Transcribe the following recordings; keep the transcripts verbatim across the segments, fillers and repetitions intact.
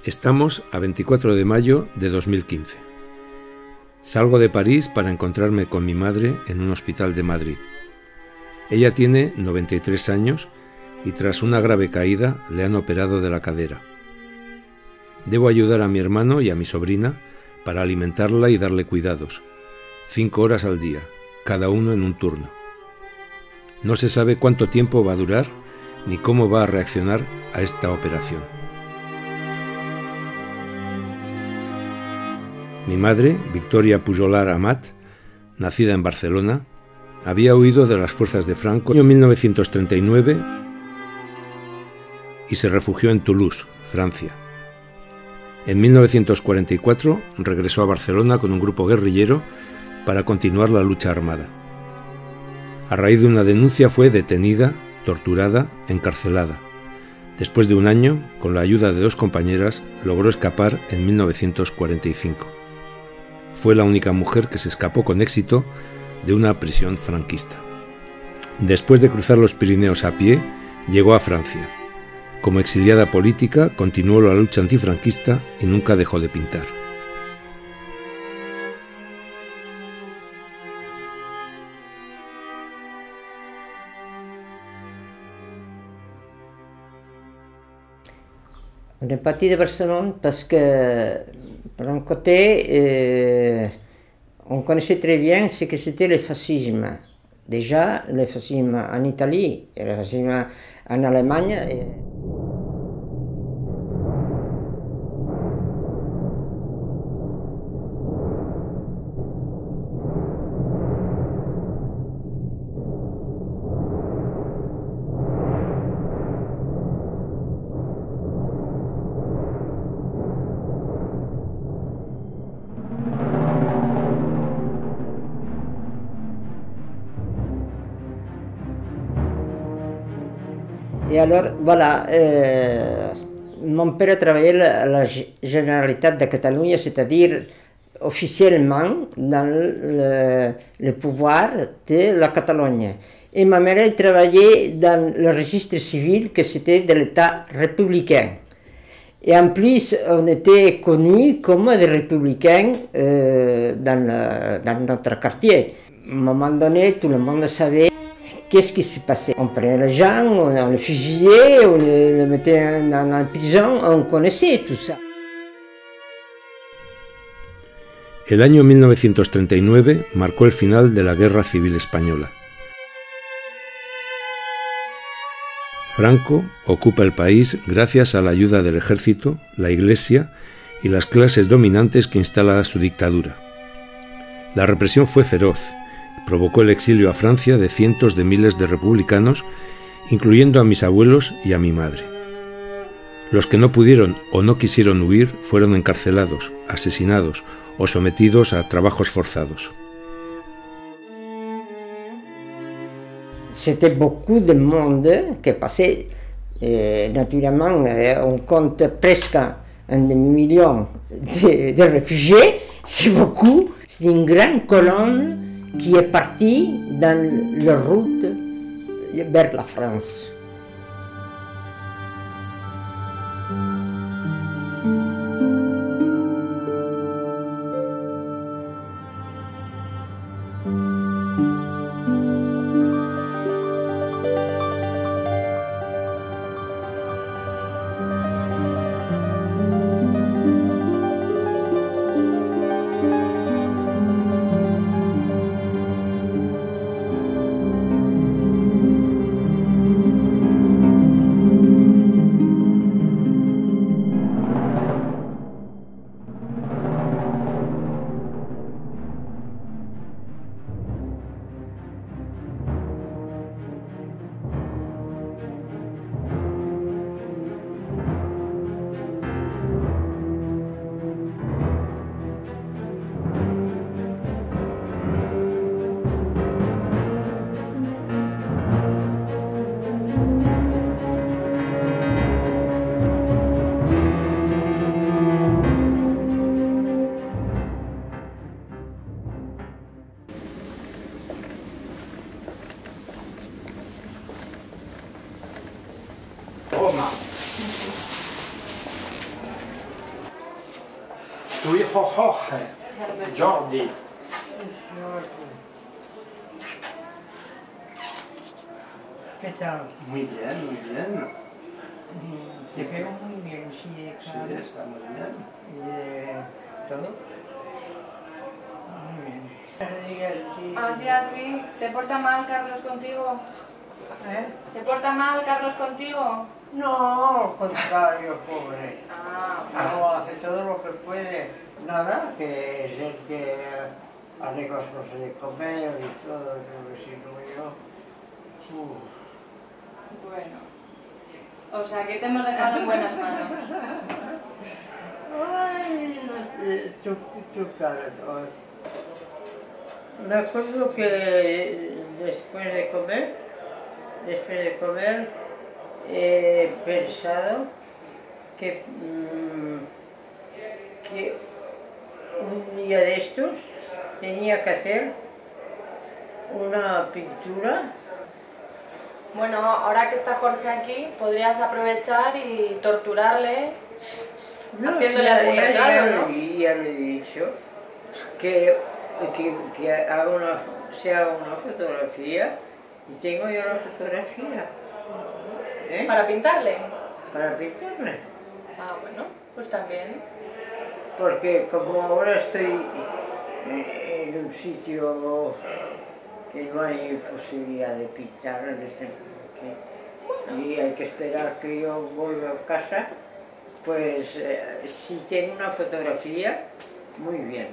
Estamos a veinticuatro de mayo de dos mil quince. Salgo de París para encontrarme con mi madre en un hospital de Madrid. Ella tiene noventa y tres años y tras una grave caída le han operado de la cadera. Debo ayudar a mi hermano y a mi sobrina para alimentarla y darle cuidados, cinco horas al día, cada uno en un turno. No se sabe cuánto tiempo va a durar ni cómo va a reaccionar a esta operación. Mi madre, Victoria Pujolar Amat, nacida en Barcelona, había huido de las fuerzas de Franco en el año mil novecientos treinta y nueve y se refugió en Toulouse, Francia. En mil novecientos cuarenta y cuatro regresó a Barcelona con un grupo guerrillero para continuar la lucha armada. A raíz de una denuncia fue detenida, torturada, encarcelada. Después de un año, con la ayuda de dos compañeras, logró escapar en mil novecientos cuarenta y cinco. Fue la única mujer que se escapó con éxito de una prisión franquista. Después de cruzar los Pirineos a pie, llegó a Francia. Como exiliada política, continuó la lucha antifranquista y nunca dejó de pintar. On est parti de Barcelone parce que, par un côté, euh, on connaissait très bien ce que c'était le fascisme. Déjà, le fascisme en Italie et le fascisme en Allemagne. Et... Et alors, voilà, euh, mon père a travaillé à la Généralitat de Catalunya, c'est-à-dire officiellement dans le, le pouvoir de la Catalogne. Et ma mère a travaillé dans le registre civil, que c'était de l'État républicain. Et en plus, on était connus comme des républicains euh, dans, le, dans notre quartier. À un moment donné, tout le monde savait qu'est-ce qui se passait. On prenait les gens, on les fusillait, on les mettait en prison, on connaissait tout ça. El año mil novecientos treinta y nueve marcó el final de la Guerra Civil Española. Franco ocupa el país gracias a la ayuda del ejército, la Iglesia y las clases dominantes que instala su dictadura. La represión fue feroz. Provocó el exilio a Francia de cientos de miles de republicanos, incluyendo a mis abuelos y a mi madre. Los que no pudieron o no quisieron huir fueron encarcelados, asesinados o sometidos a trabajos forzados. C'était beaucoup de monde qui passait, euh, naturellement, on compte presque un demi-million de, de réfugiés, c'est beaucoup, c'est une grande colonne qui est parti dans la route vers la France. hijo Jorge, Jordi. ¿Qué tal? Muy bien, muy bien. Te veo muy bien, sí, de cara. Sí, está muy bien. Y de todo. Muy bien. Así, así. ¿Se porta mal Carlos contigo? ¿Eh? ¿Se porta mal Carlos contigo? No, al contrario, pobre. Ah, No, hace todo lo que puede. Nada, que es el que arregla las cosas de comer y todo, lo que si no yo. Uf. bueno. O sea, que te hemos dejado en buenas manos. Ay, no sé, tu, tu cara. Me acuerdo que después de comer, después de comer, he pensado que, mmm, que un día de estos tenía que hacer una pintura. Bueno, ahora que está Jorge aquí, podrías aprovechar y torturarle No, haciéndole ya, algún ya, regalo, ya, ¿no? lo- ya lo he dicho, que, que, que haga una, se haga una fotografía y tengo yo la fotografía. ¿Eh? ¿Para pintarle? Para pintarme. Ah, bueno, pues también. Porque como ahora estoy en, en un sitio que no hay posibilidad de pintar, desde que, y hay que esperar que yo vuelva a casa, pues eh, si tengo una fotografía, muy bien.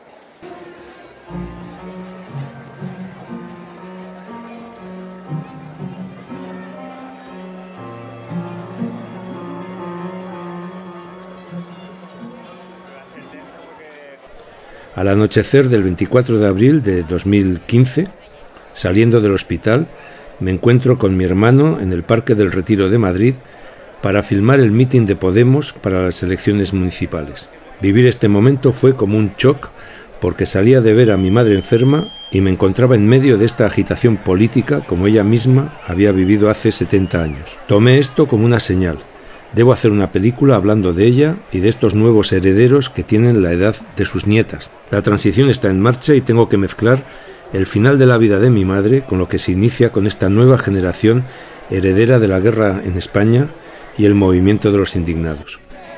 Al anochecer del veinticuatro de abril de dos mil quince, saliendo del hospital, me encuentro con mi hermano en el Parque del Retiro de Madrid para filmar el mitin de Podemos para las elecciones municipales. Vivir este momento fue como un shock porque salía de ver a mi madre enferma y me encontraba en medio de esta agitación política como ella misma había vivido hace setenta años. Tomé esto como una señal. Debo hacer una película hablando de ella y de estos nuevos herederos que tienen la edad de sus nietas. La transición está en marcha y tengo que mezclar el final de la vida de mi madre con lo que se inicia con esta nueva generación heredera de la guerra en España y el movimiento de los indignados.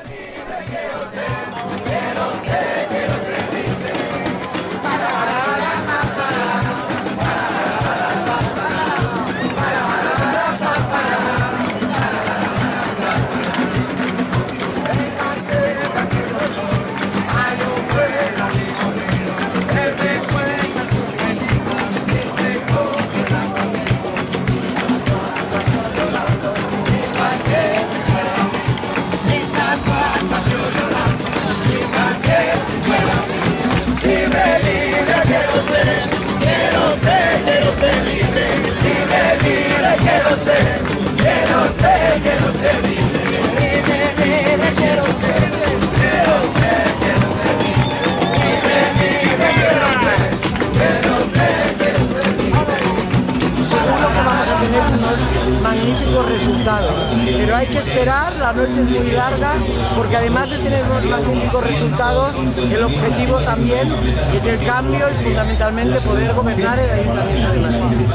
Magníficos resultados, pero hay que esperar, la noche es muy larga, porque además de tener unos magníficos resultados, el objetivo también es el cambio y fundamentalmente poder gobernar el Ayuntamiento de Madrid.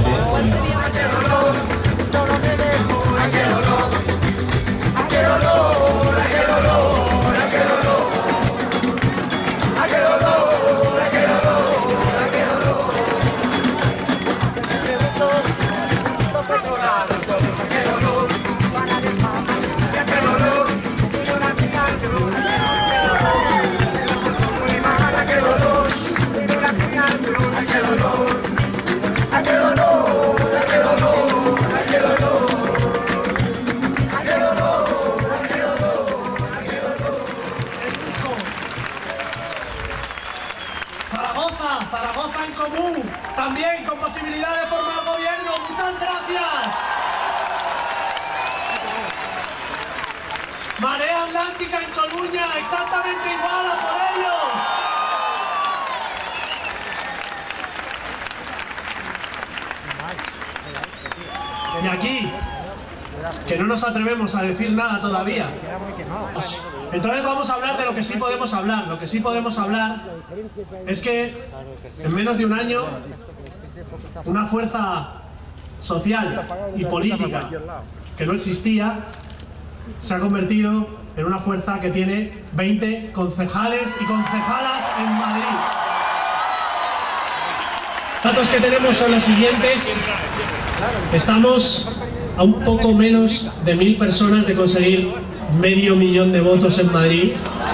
Zaragoza, Zaragoza en común, también con posibilidad de formar gobierno. ¡Muchas gracias! Marea Atlántica en Coruña, exactamente igual, a por ellos. Y aquí, que no nos atrevemos a decir nada todavía. Entonces vamos a hablar de lo que sí podemos hablar. Lo que sí podemos hablar es que en menos de un año una fuerza social y política que no existía se ha convertido en una fuerza que tiene veinte concejales y concejalas en Madrid. Los datos que tenemos son los siguientes. Estamos a un poco menos de mil personas de conseguir medio millón de votos en Madrid.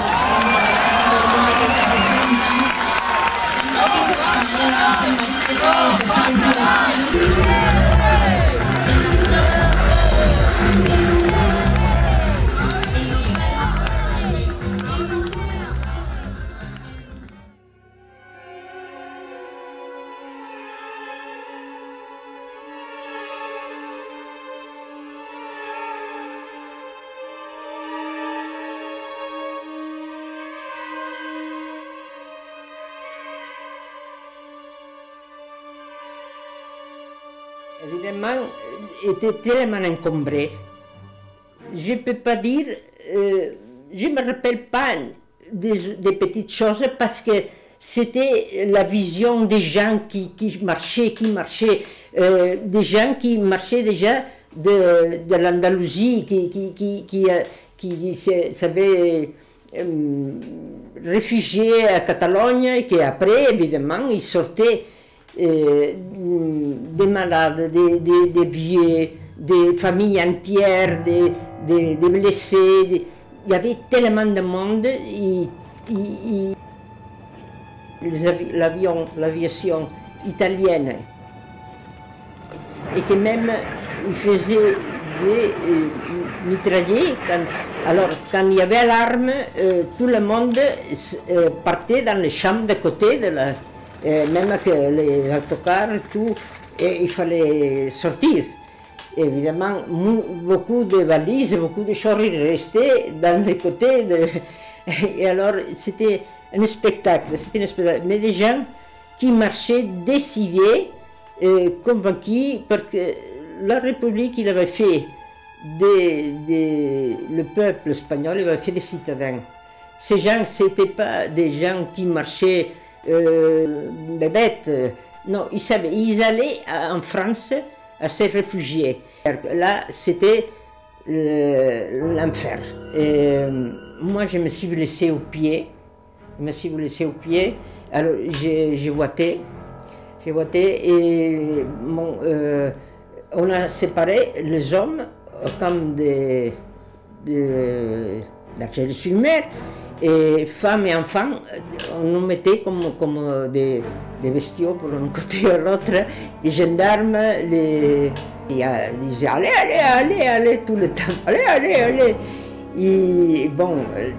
Évidemment, était tellement encombré. Je ne peux pas dire, euh, je ne me rappelle pas des, des petites choses parce que c'était la vision des gens qui, qui marchaient, qui marchaient, euh, des gens qui marchaient déjà de, de l'Andalousie, qui, qui, qui, qui, qui s'avaient euh, réfugiés à Catalogne et qui après, évidemment, ils sortaient. Euh, des malades, des, des, des vieux, des familles entières, des, des, des blessés. Des... Il y avait tellement de monde. Et, et, et l'avion, l'aviation italienne, et que même ils faisaient des euh, mitraillés. Quand, alors, quand il y avait l'alarme, euh, tout le monde euh, partait dans les chambres de côté de la. Et même que les autocars et tout, et il fallait sortir. Évidemment, beaucoup de valises, beaucoup de choses restaient dans les côtés. De... Et alors, c'était un spectacle, c'était un spectacle. Mais des gens qui marchaient décidés, euh, convaincus, parce que la République, il avait fait des, des, le peuple espagnol, il avait fait des citadins. Ces gens, ce n'étaient pas des gens qui marchaient Euh, des bêtes, non, ils savaient, ils allaient en France à se réfugier. Là, c'était l'enfer. Moi, je me suis blessé au pied, je me suis blessé au pied, alors j'ai voité, j'ai voité et mon, euh, on a séparé les hommes comme des d'Argel-sur-Mer. Et femmes et enfants, on nous mettait comme, comme des, des bestiaux pour un côté ou l'autre. Les gendarmes, les, ils disaient allez, allez, allez, allez, tout le temps, allez, allez, allez. Et bon,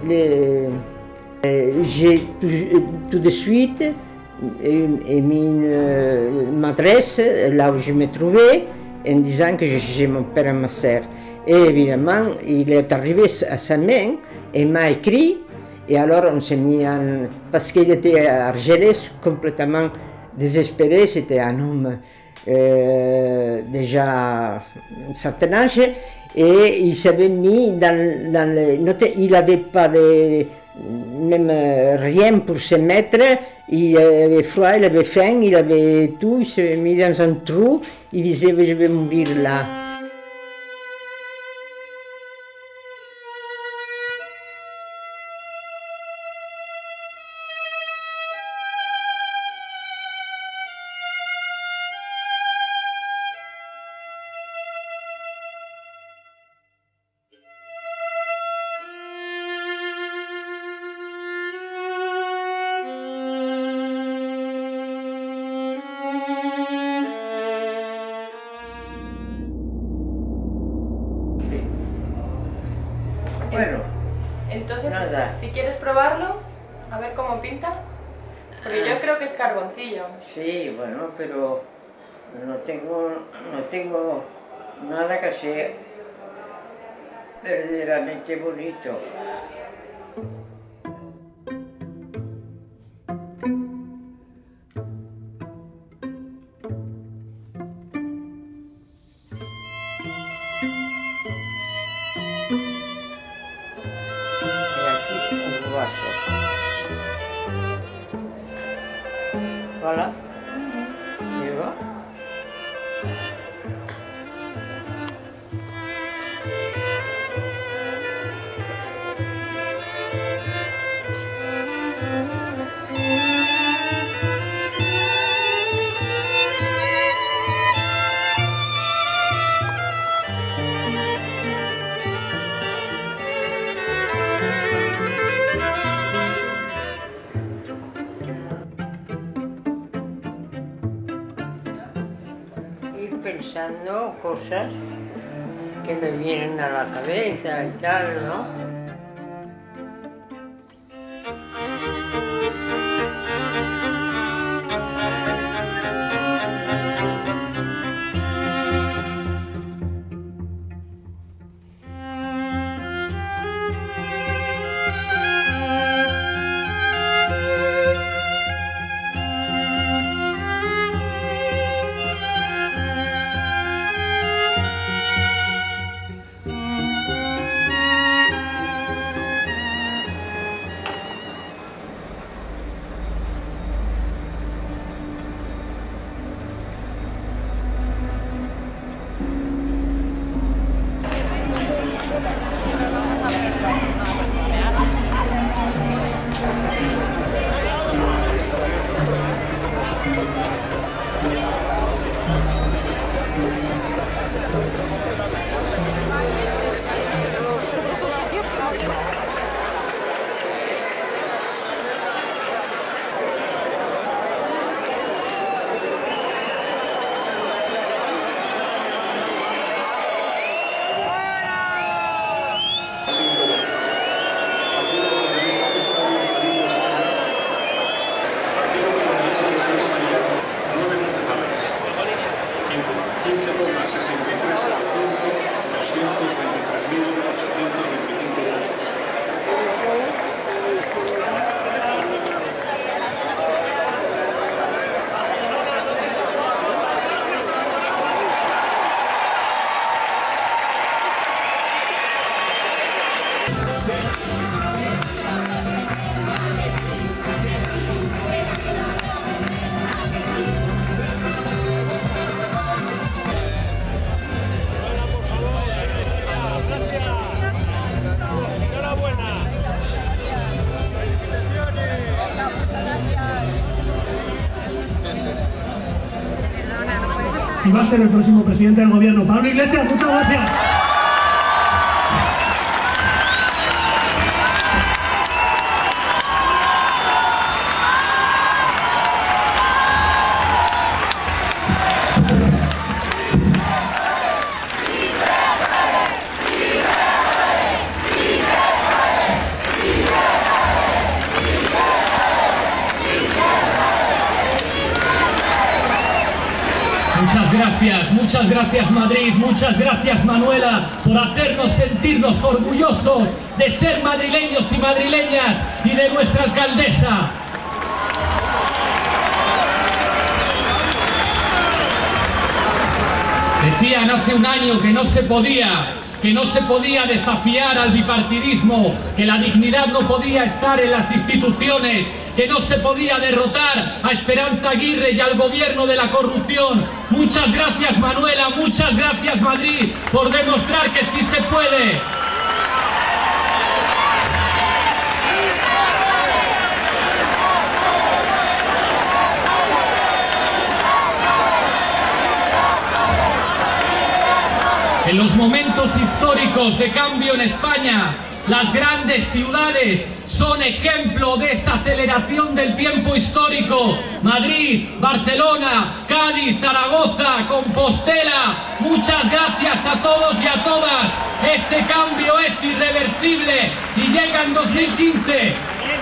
j'ai tout, tout de suite mis une m'adresse là où je me trouvais en disant que je cherchais mon père et ma sœur. Et évidemment, il est arrivé à sa main et m'a écrit. Et alors on s'est mis en... Parce qu'il était à Argelès, complètement désespéré, c'était un homme euh, déjà à un certain âge, et il s'avait mis dans, dans les... Il n'avait pas de... même rien pour se mettre, il avait froid, il avait faim, il avait tout, il s'est mis dans un trou, il disait je vais mourir là. Bueno, entonces, nada. Si quieres probarlo, a ver cómo pinta, porque yo creo que es carboncillo. Sí, bueno, pero no tengo, no tengo nada que sea verdaderamente bonito. Voilà. Tu vois? Pensando cosas que me vienen a la cabeza y tal, ¿no? Y va a ser el próximo presidente del gobierno. Pablo Iglesias, muchas gracias. Muchas gracias, muchas gracias Madrid, muchas gracias Manuela por hacernos sentirnos orgullosos de ser madrileños y madrileñas y de nuestra alcaldesa. Decían hace un año que no se podía, que no se podía desafiar al bipartidismo, que la dignidad no podía estar en las instituciones, que no se podía derrotar a Esperanza Aguirre y al gobierno de la corrupción. Muchas gracias Manuela, muchas gracias Madrid por demostrar que sí se puede. En los momentos históricos de cambio en España, las grandes ciudades son ejemplo de esa aceleración del tiempo histórico. Madrid, Barcelona, Cádiz, Zaragoza, Compostela. Muchas gracias a todos y a todas. Ese cambio es irreversible y llega en dos mil quince.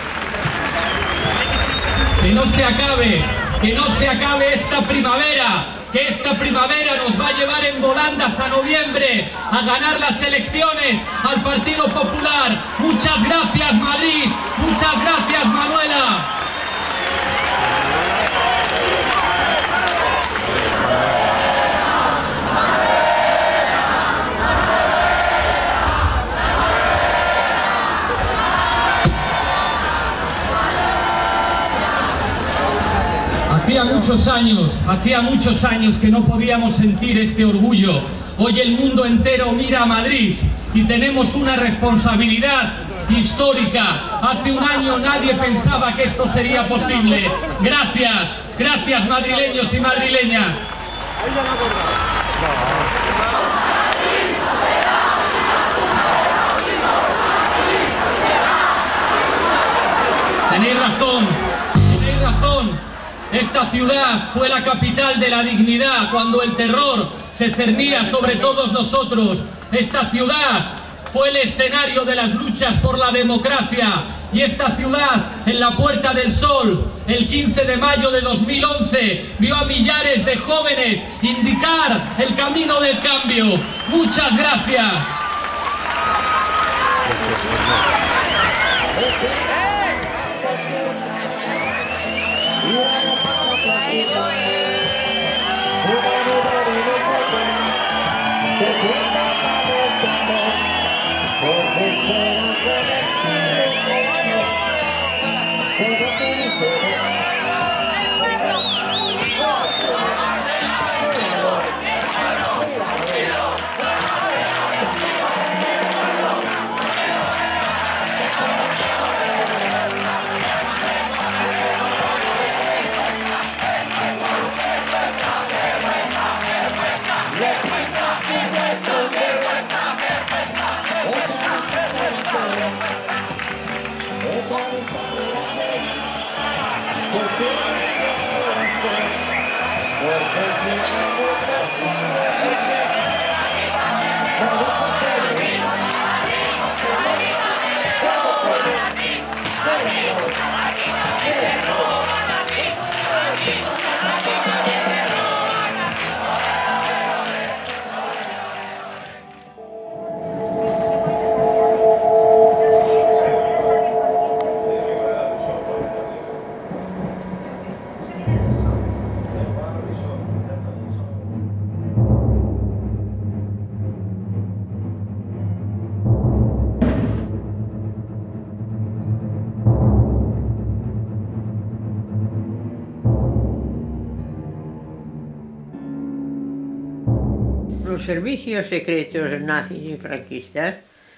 Que no se acabe, que no se acabe esta primavera. Que esta primavera nos va a llevar en volandas a noviembre a ganar las elecciones al Partido Popular. Muchas gracias Madrid, muchas gracias Manuela. Hacía muchos años, hacía muchos años que no podíamos sentir este orgullo. Hoy el mundo entero mira a Madrid y tenemos una responsabilidad histórica. Hace un año nadie pensaba que esto sería posible. Gracias, gracias madrileños y madrileñas. Tenéis razón, tenéis razón. Esta ciudad fue la capital de la dignidad cuando el terror se cernía sobre todos nosotros. Esta ciudad fue el escenario de las luchas por la democracia. Y esta ciudad, en la Puerta del Sol, el quince de mayo de dos mil once, vio a millares de jóvenes indicar el camino del cambio. Muchas gracias. Los servicios secretos nazis y franquistas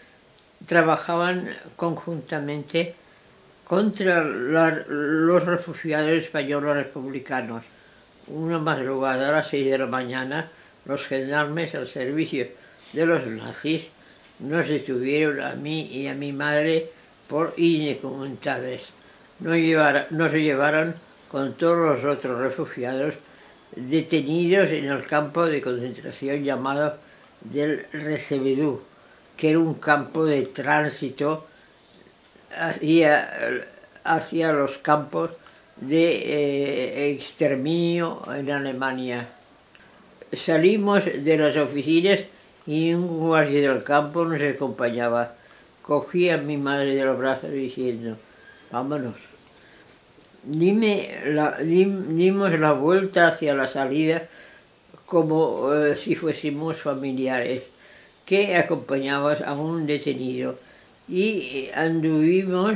trabajaban conjuntamente contra la, los refugiados españoles republicanos. Una madrugada a las seis de la mañana, los gendarmes al servicio de los nazis nos detuvieron a mí y a mi madre por indocumentados. Nos llevaron, nos llevaron con todos los otros refugiados detenidos en el campo de concentración llamado del Recebedú, que era un campo de tránsito hacia, hacia los campos de eh, exterminio en Alemania. Salimos de las oficinas y un guardia del campo nos acompañaba. Cogí a mi madre de los brazos diciendo, vámonos. Dime la, dim, dimos la vuelta hacia la salida como eh, si fuésemos familiares que acompañaban a un detenido y anduvimos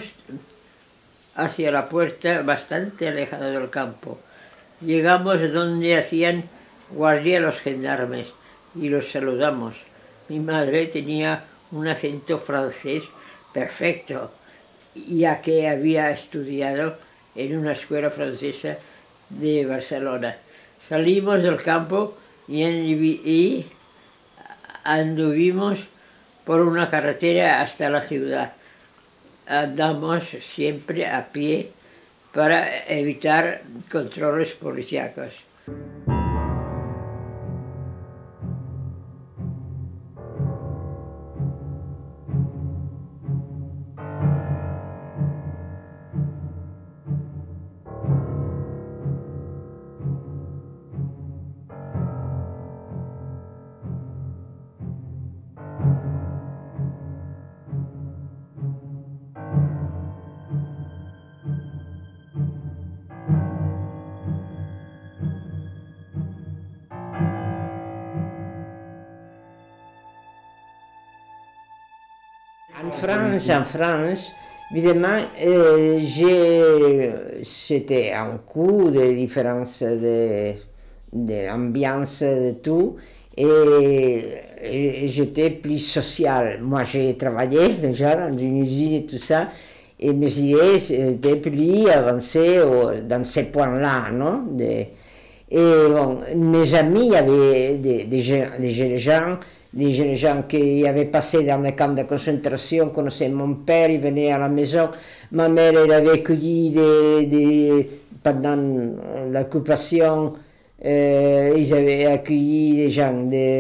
hacia la puerta bastante alejada del campo. Llegamos donde hacían guardia los gendarmes y los saludamos. Mi madre tenía un acento francés perfecto, ya que había estudiado en una escuela francesa de Barcelona. Salimos del campo y, y anduvimos por una carretera hasta la ciudad. Andamos siempre a pie para evitar controles policíacos. En France, en France, Évidemment, euh, c'était un coup de différence d'ambiance, de, de tout, et, et j'étais plus social. Moi, j'ai travaillé déjà dans une usine et tout ça, et mes idées étaient plus avancées dans ces points-là, non? De, et bon, mes amis, il y avait des, des, des jeunes gens, des jeunes gens qui avaient passé dans les camps de concentration, connaissaient mon père, ils venaient à la maison. Ma mère, elle avait accueilli des, des, pendant l'occupation, euh, ils avaient accueilli des gens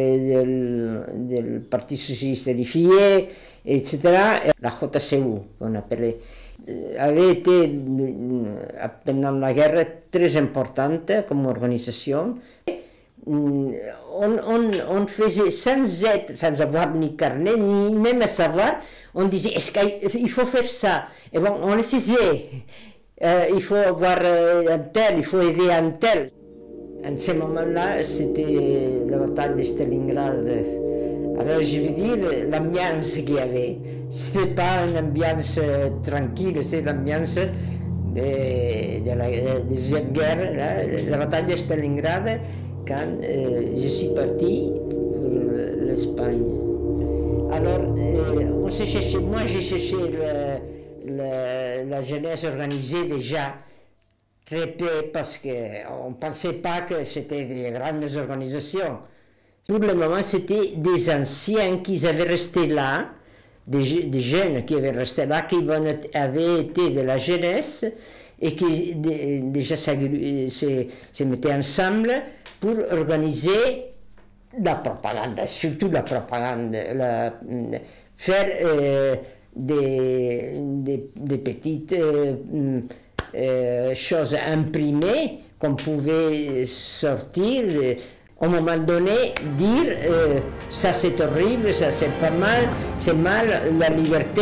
du Parti socialiste des filles, et cetera. La J C U, qu'on appelait, avait été pendant la guerre très importante comme organisation. On, on, on faisait sans être, sans avoir ni carnet, ni même à savoir, on disait, est-ce qu'il faut faire ça? Et bon, on le faisait. Euh, il faut avoir un tel, il faut aider un tel. En ce moment-là, c'était la bataille de Stalingrad. Alors, je veux dire, l'ambiance qu'il y avait, ce n'était pas une ambiance tranquille, c'était l'ambiance de, de la deuxième guerre, là, la bataille de Stalingrad, quand euh, je suis parti pour l'Espagne. Alors, euh, on s'est cherché, moi j'ai cherché le, le, la jeunesse organisée déjà très peu parce qu'on ne pensait pas que c'était des grandes organisations. Pour le moment, c'était des anciens qui avaient resté là, des, des jeunes qui avaient resté là, qui avaient été de la jeunesse et qui de, déjà se, se, se mettaient ensemble pour organiser la propagande, surtout la propagande, la, faire euh, des, des, des petites euh, euh, choses imprimées qu'on pouvait sortir. Au moment donné, dire euh, ça c'est horrible, ça c'est pas mal, c'est mal, la liberté,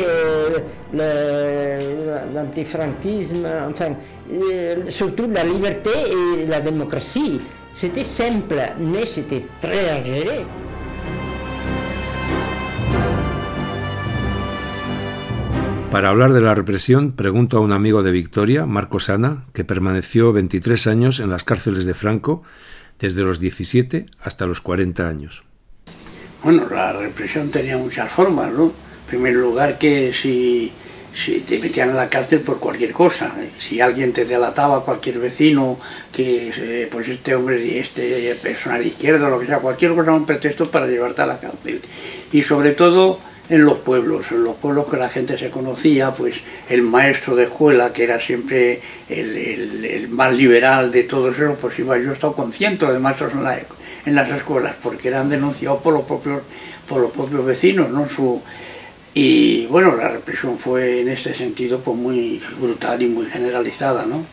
euh, l'antifranquisme, enfin, euh, surtout la liberté et la démocratie. C'était simple, mais c'était très à gérer. Para hablar de la represión, pregunto a un amigo de Victoria, Marco Sana, que permaneció veintitrés años en las cárceles de Franco, desde los diecisiete hasta los cuarenta años. Bueno, la represión tenía muchas formas, ¿no? En primer lugar, que si, si te metían en la cárcel por cualquier cosa, si alguien te delataba, cualquier vecino, que pues este hombre, este persona de izquierda, lo que sea, cualquier cosa, un pretexto para llevarte a la cárcel. Y sobre todo en los pueblos, en los pueblos que la gente se conocía, pues el maestro de escuela, que era siempre el, el, el más liberal de todos esos, pues iba, yo he estado con cientos de maestros en, la, en las escuelas, porque eran denunciados por los propios, por los propios vecinos, ¿no? Su, y bueno, la represión fue en este sentido pues muy brutal y muy generalizada, ¿no?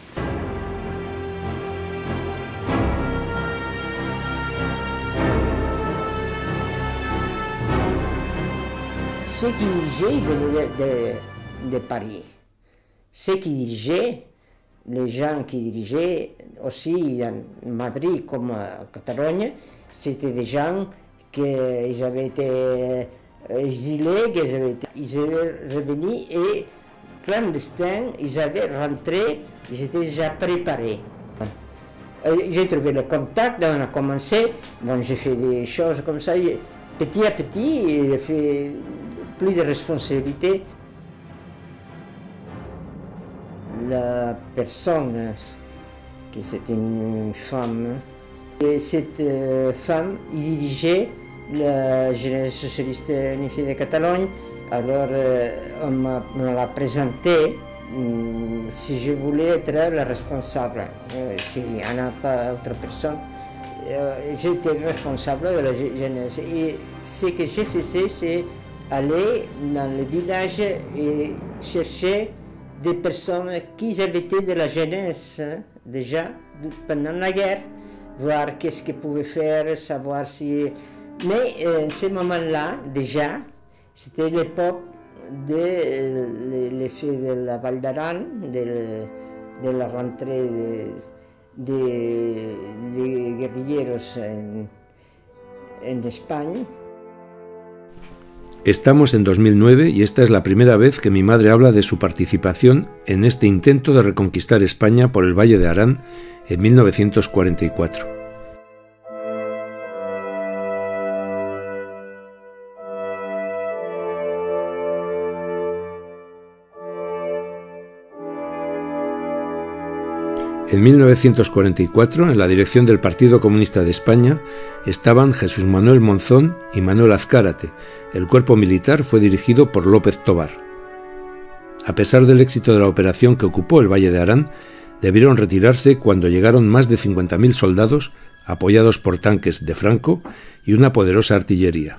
Ceux qui dirigeaient, ils venaient de, de, de Paris. Ceux qui dirigeaient, les gens qui dirigeaient aussi en Madrid comme en Catalogne, c'était des gens qui avaient été exilés, qu'ils avaient, été, ils avaient revenu et clandestins, ils avaient rentré, ils étaient déjà préparés. J'ai trouvé le contact, on a commencé, bon, j'ai fait des choses comme ça, petit à petit, j'ai fait plus de responsabilités. La personne, qui c'est une femme, et cette euh, femme dirigeait la jeunesse socialiste unifiée de Catalogne. Alors euh, on me l'a présenté hum, si je voulais être la responsable, euh, s'il n'y en a pas autre personne. Euh, J'étais responsable de la jeunesse et ce que je faisais, c'est aller dans le village et chercher des personnes qui avaient été de la jeunesse hein, déjà pendant la guerre, voir qu'est-ce qu'ils pouvaient faire, savoir si... Mais euh, en ce moment-là, déjà, c'était l'époque de l'effet de la Val d'Aran, de, de la rentrée des de, de guerrilleros en, en Espagne. Estamos en dos mil nueve y esta es la primera vez que mi madre habla de su participación en este intento de reconquistar España por el Valle de Arán en mil novecientos cuarenta y cuatro. En mil novecientos cuarenta y cuatro, en la dirección del Partido Comunista de España, estaban Jesús Manuel Monzón y Manuel Azcárate. El cuerpo militar fue dirigido por López Tobar. A pesar del éxito de la operación que ocupó el Valle de Arán, debieron retirarse cuando llegaron más de cincuenta mil soldados, apoyados por tanques de Franco y una poderosa artillería.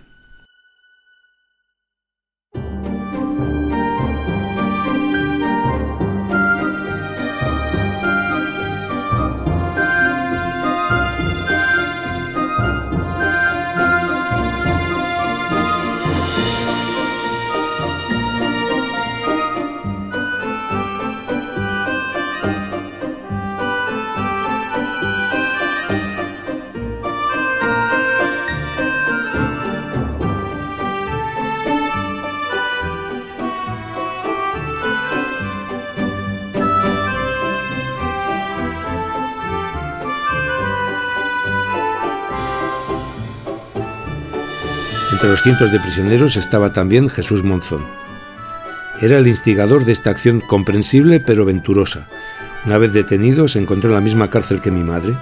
Entre los cientos de prisioneros estaba también Jesús Monzón. Era el instigador de esta acción comprensible pero venturosa. Una vez detenido, se encontró en la misma cárcel que mi madre.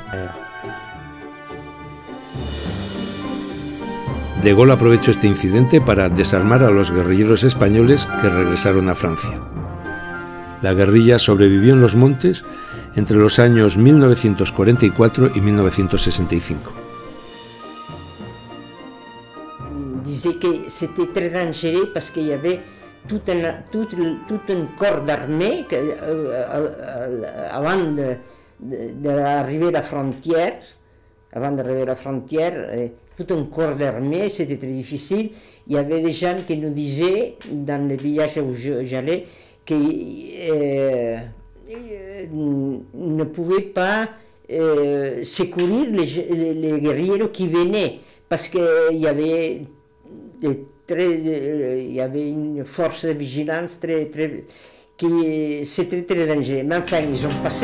De Gaulle aprovechó este incidente para desarmar a los guerrilleros españoles que regresaron a Francia. La guerrilla sobrevivió en los montes entre los años mil novecientos cuarenta y cuatro y mil novecientos sesenta y cinco. Disait que c'était très dangereux parce qu'il y avait tout un, tout, tout un corps d'armée euh, avant d'arriver à la frontière, avant d'arriver à la frontière, euh, tout un corps d'armée, c'était très difficile. Il y avait des gens qui nous disaient, dans les villages où j'allais, qu'ils euh, ne pouvaient pas euh, secourir les, les, les guerriers qui venaient, parce qu'il y avait Très, il y avait une force de vigilance très, très, qui c'était très dangereux. Mais enfin, ils ont passé.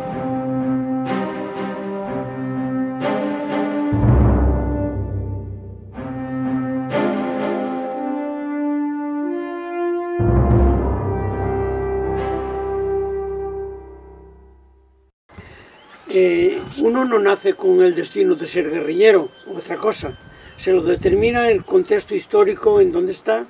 Eh, uno no nace con el destino de ser guerrillero, otra cosa. Se lo determina el contexto histórico en donde está,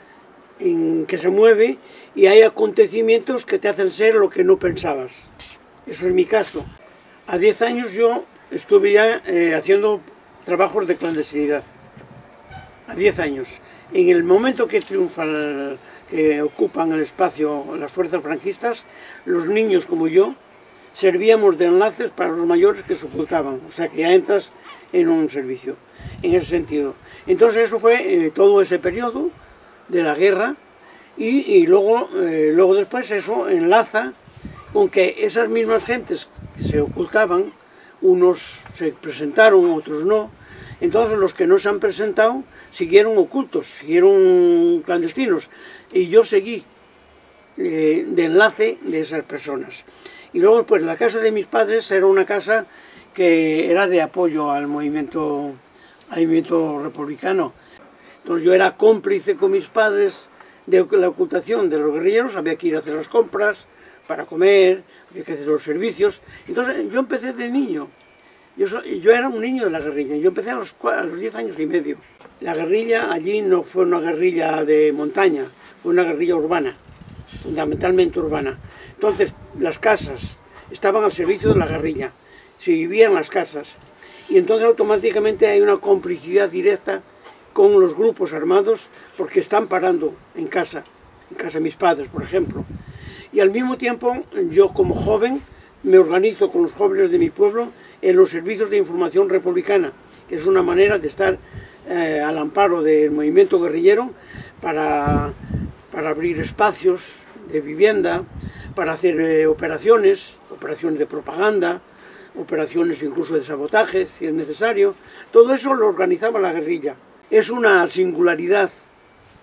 en que se mueve, y hay acontecimientos que te hacen ser lo que no pensabas. Eso es mi caso. A diez años yo estuve ya eh, haciendo trabajos de clandestinidad. A diez años. En el momento que triunfan, que ocupan el espacio las fuerzas franquistas, los niños como yo servíamos de enlaces para los mayores que se ocultaban. O sea que ya entras en un servicio, en ese sentido. Entonces eso fue eh, todo ese periodo de la guerra y, y luego, eh, luego después eso enlaza con que esas mismas gentes que se ocultaban, unos se presentaron, otros no. Entonces los que no se han presentado siguieron ocultos, siguieron clandestinos, y yo seguí eh, de enlace de esas personas. Y luego pues la casa de mis padres era una casa que era de apoyo al movimiento, al movimiento republicano. Entonces yo era cómplice con mis padres de la ocultación de los guerrilleros, había que ir a hacer las compras para comer, había que hacer los servicios. Entonces yo empecé de niño, yo, soy, yo era un niño de la guerrilla, yo empecé a los, a los diez años y medio. La guerrilla allí no fue una guerrilla de montaña, fue una guerrilla urbana, fundamentalmente urbana. Entonces las casas estaban al servicio de la guerrilla, se vivía en las casas, y entonces automáticamente hay una complicidad directa con los grupos armados porque están parando en casa, en casa de mis padres, por ejemplo. Y al mismo tiempo yo como joven me organizo con los jóvenes de mi pueblo en los servicios de información republicana, que es una manera de estar eh, al amparo del movimiento guerrillero para, para abrir espacios de vivienda, para hacer eh, operaciones, operaciones de propaganda, operaciones incluso de sabotaje, si es necesario. Todo eso lo organizaba la guerrilla. Es una singularidad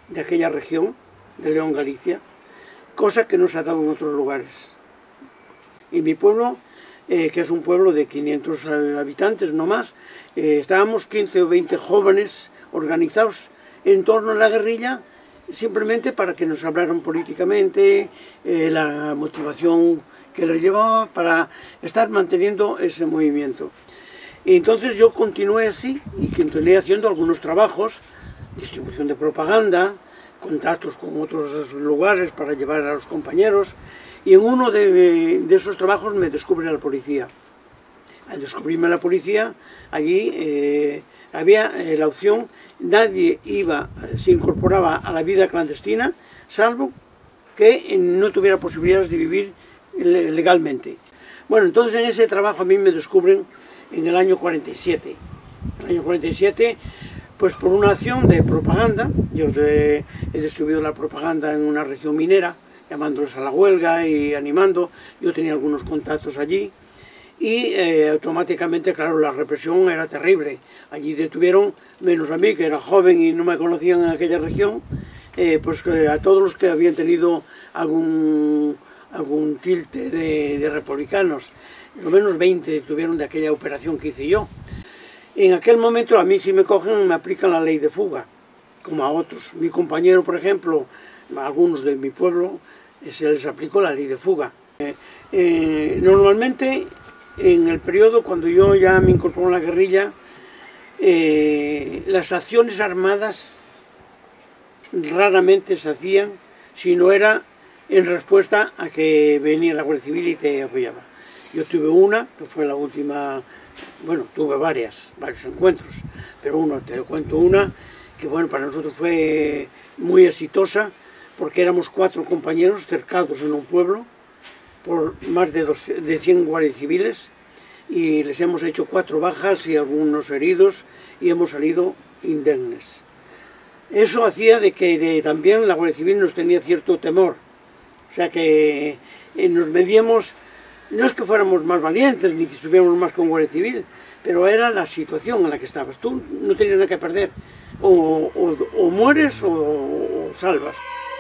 de aquella región, de León, Galicia, cosa que no se ha dado en otros lugares. Y mi pueblo, eh, que es un pueblo de quinientos habitantes, no más, eh, estábamos quince o veinte jóvenes organizados en torno a la guerrilla, simplemente para que nos hablaran políticamente, eh, la motivación que les llevaba para estar manteniendo ese movimiento. Y entonces yo continué así y continué haciendo algunos trabajos, distribución de propaganda, contactos con otros lugares para llevar a los compañeros, y en uno de, de esos trabajos me descubre la policía. Al descubrirme la policía, allí eh, había eh, la opción, nadie iba, se incorporaba a la vida clandestina, salvo que no tuviera posibilidades de vivir legalmente. Bueno, entonces en ese trabajo a mí me descubren en el año cuarenta y siete. En el año cuarenta y siete, pues por una acción de propaganda, yo de, he distribuido la propaganda en una región minera, llamándolos a la huelga y animando, yo tenía algunos contactos allí, y eh, automáticamente, claro, la represión era terrible. Allí detuvieron, menos a mí, que era joven y no me conocían en aquella región, eh, pues eh, a todos los que habían tenido algún, algún tilte de, de republicanos. Lo menos veinte detuvieron de aquella operación que hice yo. En aquel momento a mí si me cogen me aplican la ley de fuga, como a otros. Mi compañero, por ejemplo, a algunos de mi pueblo, se les aplicó la ley de fuga. Eh, eh, normalmente, en el periodo cuando yo ya me incorporé a la guerrilla, eh, las acciones armadas raramente se hacían si no era en respuesta a que venía la Guardia Civil y te apoyaba. Yo tuve una, que fue la última, bueno, tuve varias, varios encuentros, pero uno, te cuento una, que bueno, para nosotros fue muy exitosa, porque éramos cuatro compañeros cercados en un pueblo, por más de, dos, de cien guardias civiles, y les hemos hecho cuatro bajas y algunos heridos, y hemos salido indemnes. Eso hacía de que de, también la Guardia Civil nos tenía cierto temor, o sea que eh, nos medíamos. No es que fuéramos más valientes, ni que estuviéramos más con Guardia Civil, pero era la situación en la que estabas. Tú no tenías nada que perder, o, o, o mueres o, o salvas.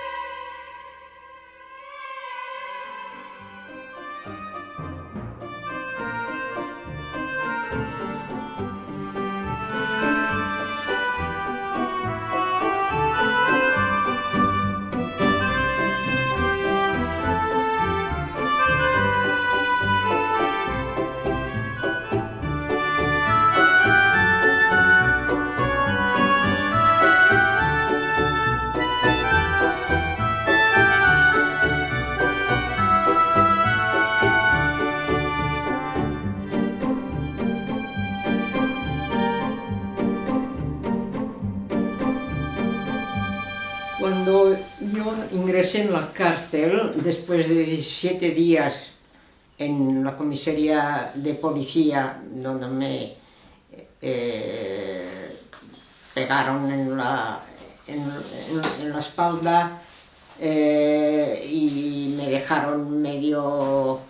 Cuando yo ingresé en la cárcel, después de diecisiete días en la comisaría de policía, donde me eh, pegaron en la, en, en, en la espalda eh, y me dejaron medio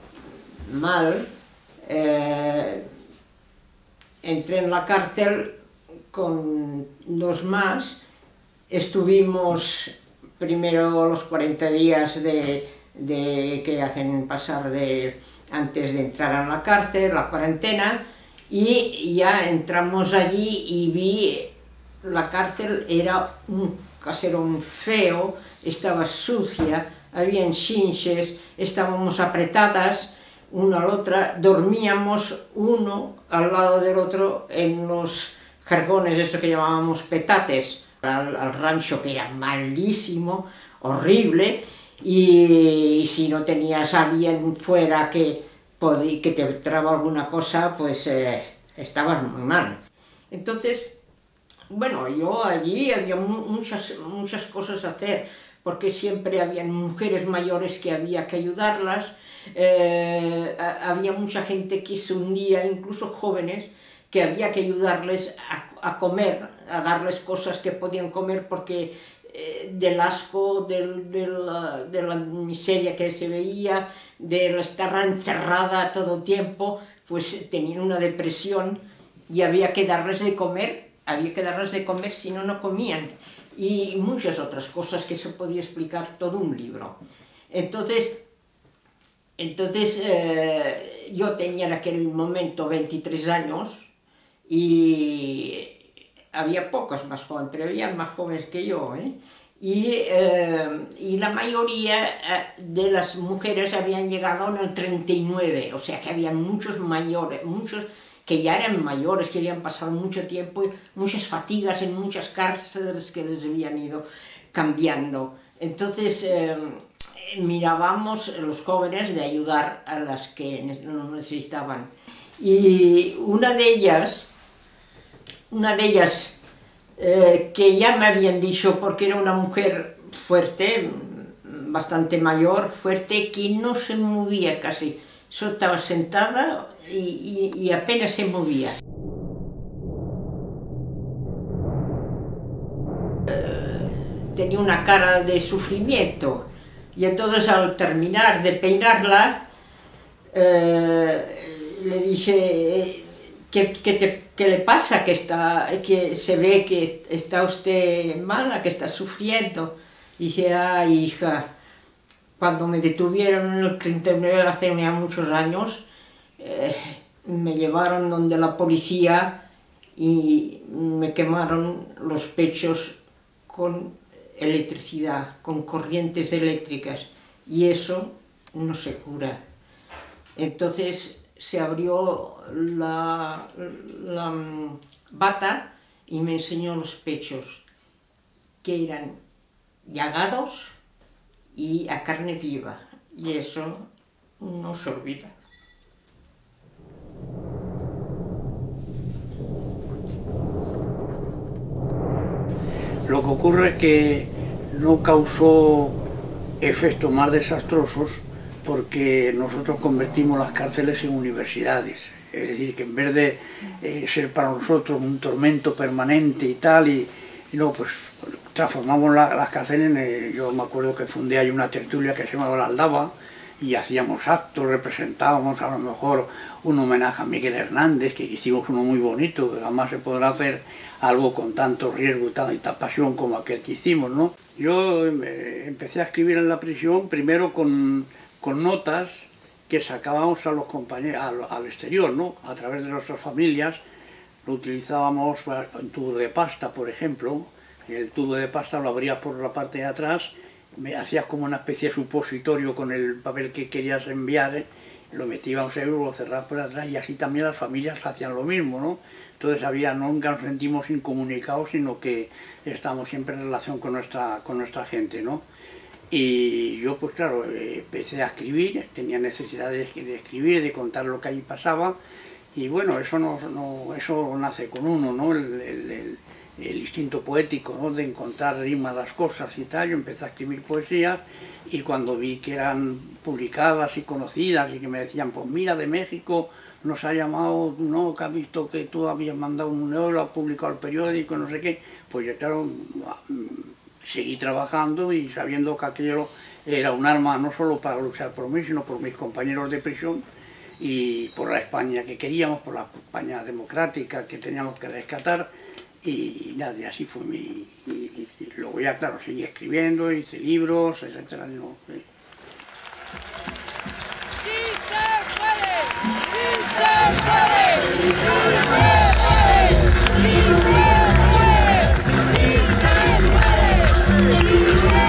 mal, eh, entré en la cárcel con dos más. Estuvimos primero los cuarenta días de, de, que hacen pasar de, antes de entrar a la cárcel, la cuarentena, y ya entramos allí y vi la cárcel, era un caserón feo, estaba sucia, había chinches, estábamos apretadas una a la otra, dormíamos uno al lado del otro en los jergones, eso que llamábamos petates. Al, al rancho, que era malísimo, horrible, y, y si no tenías a alguien fuera que, podí, que te traba alguna cosa, pues eh, estabas muy mal. Entonces, bueno, yo allí había muchas, muchas cosas a hacer, porque siempre había mujeres mayores que había que ayudarlas, eh, había mucha gente que se hundía, incluso jóvenes, que había que ayudarles a, a comer, a darles cosas que podían comer, porque eh, del asco, del, del, de la miseria que se veía, de estar encerrada todo el tiempo, pues tenían una depresión y había que darles de comer, había que darles de comer, si no, no comían. y muchas otras cosas que se podía explicar todo un libro. Entonces, entonces eh, yo tenía en aquel momento veintitrés años y había pocos más jóvenes, pero había más jóvenes que yo, ¿eh? Y, eh, y la mayoría de las mujeres habían llegado en el treinta y nueve, o sea que había muchos mayores, muchos que ya eran mayores, que habían pasado mucho tiempo, muchas fatigas en muchas cárceles que les habían ido cambiando. Entonces eh, mirábamos los jóvenes de ayudar a las que lo necesitaban. Y una de ellas, una de ellas Eh, que ya me habían dicho, porque era una mujer fuerte, bastante mayor, fuerte, que no se movía casi, solo estaba sentada y, y, y apenas se movía. Eh, tenía una cara de sufrimiento y entonces al terminar de peinarla eh, le dije, ¿qué, qué te ¿qué le pasa? Que, está, que se ve que está usted mala, que está sufriendo. Y dice, ay, hija, cuando me detuvieron en el treinta y nueve, hace ya muchos años, eh, me llevaron donde la policía y me quemaron los pechos con electricidad, con corrientes eléctricas, y eso no se cura. Entonces se abrió la, la bata y me enseñó los pechos, que eran llagados y a carne viva, y eso no se olvida. Lo que ocurre es que no causó efectos más desastrosos porque nosotros convertimos las cárceles en universidades. Es decir, que en vez de eh, ser para nosotros un tormento permanente y tal, y, y no, pues transformamos la, las cárceles en... Eh, yo me acuerdo que fundé ahí una tertulia que se llamaba La Aldaba, y hacíamos actos, representábamos a lo mejor un homenaje a Miguel Hernández, que hicimos uno muy bonito, que jamás se podrá hacer algo con tanto riesgo y tanta pasión como aquel que hicimos, ¿no? Yo eh, empecé a escribir en la prisión primero con, con notas que sacábamos a los compañeros al, al exterior, ¿no? A través de nuestras familias. Lo utilizábamos en tubo de pasta, por ejemplo. El tubo de pasta lo abrías por la parte de atrás, me hacías como una especie de supositorio con el papel que querías enviar, ¿eh? Lo metíamos en lo cerrabas por atrás, y así también las familias hacían lo mismo, ¿no? Entonces había, nunca nos sentimos incomunicados, sino que estábamos siempre en relación con nuestra, con nuestra gente, ¿no? Y yo, pues claro, empecé a escribir, tenía necesidad de, de escribir, de contar lo que ahí pasaba, y bueno, eso, no, no, eso nace con uno, ¿no? El, el, el, el instinto poético, ¿no? De encontrar rimas a las cosas y tal. Yo empecé a escribir poesías, y cuando vi que eran publicadas y conocidas y que me decían, pues mira, de México nos ha llamado, no, que ha visto que tú habías mandado un euro, lo has publicado el periódico, no sé qué, pues yo claro, seguí trabajando y sabiendo que aquello era un arma no solo para luchar por mí, sino por mis compañeros de prisión y por la España que queríamos, por la España democrática que teníamos que rescatar. Y nada, y así fue mi... Y, y, y luego ya, claro, seguí escribiendo, hice libros, etcétera. ¿No? Sí. ¡Sí se puede! ¡Sí se puede! ¡Sí se puede! ¡Sí se puede! ¡Sí se puede! ¡Sí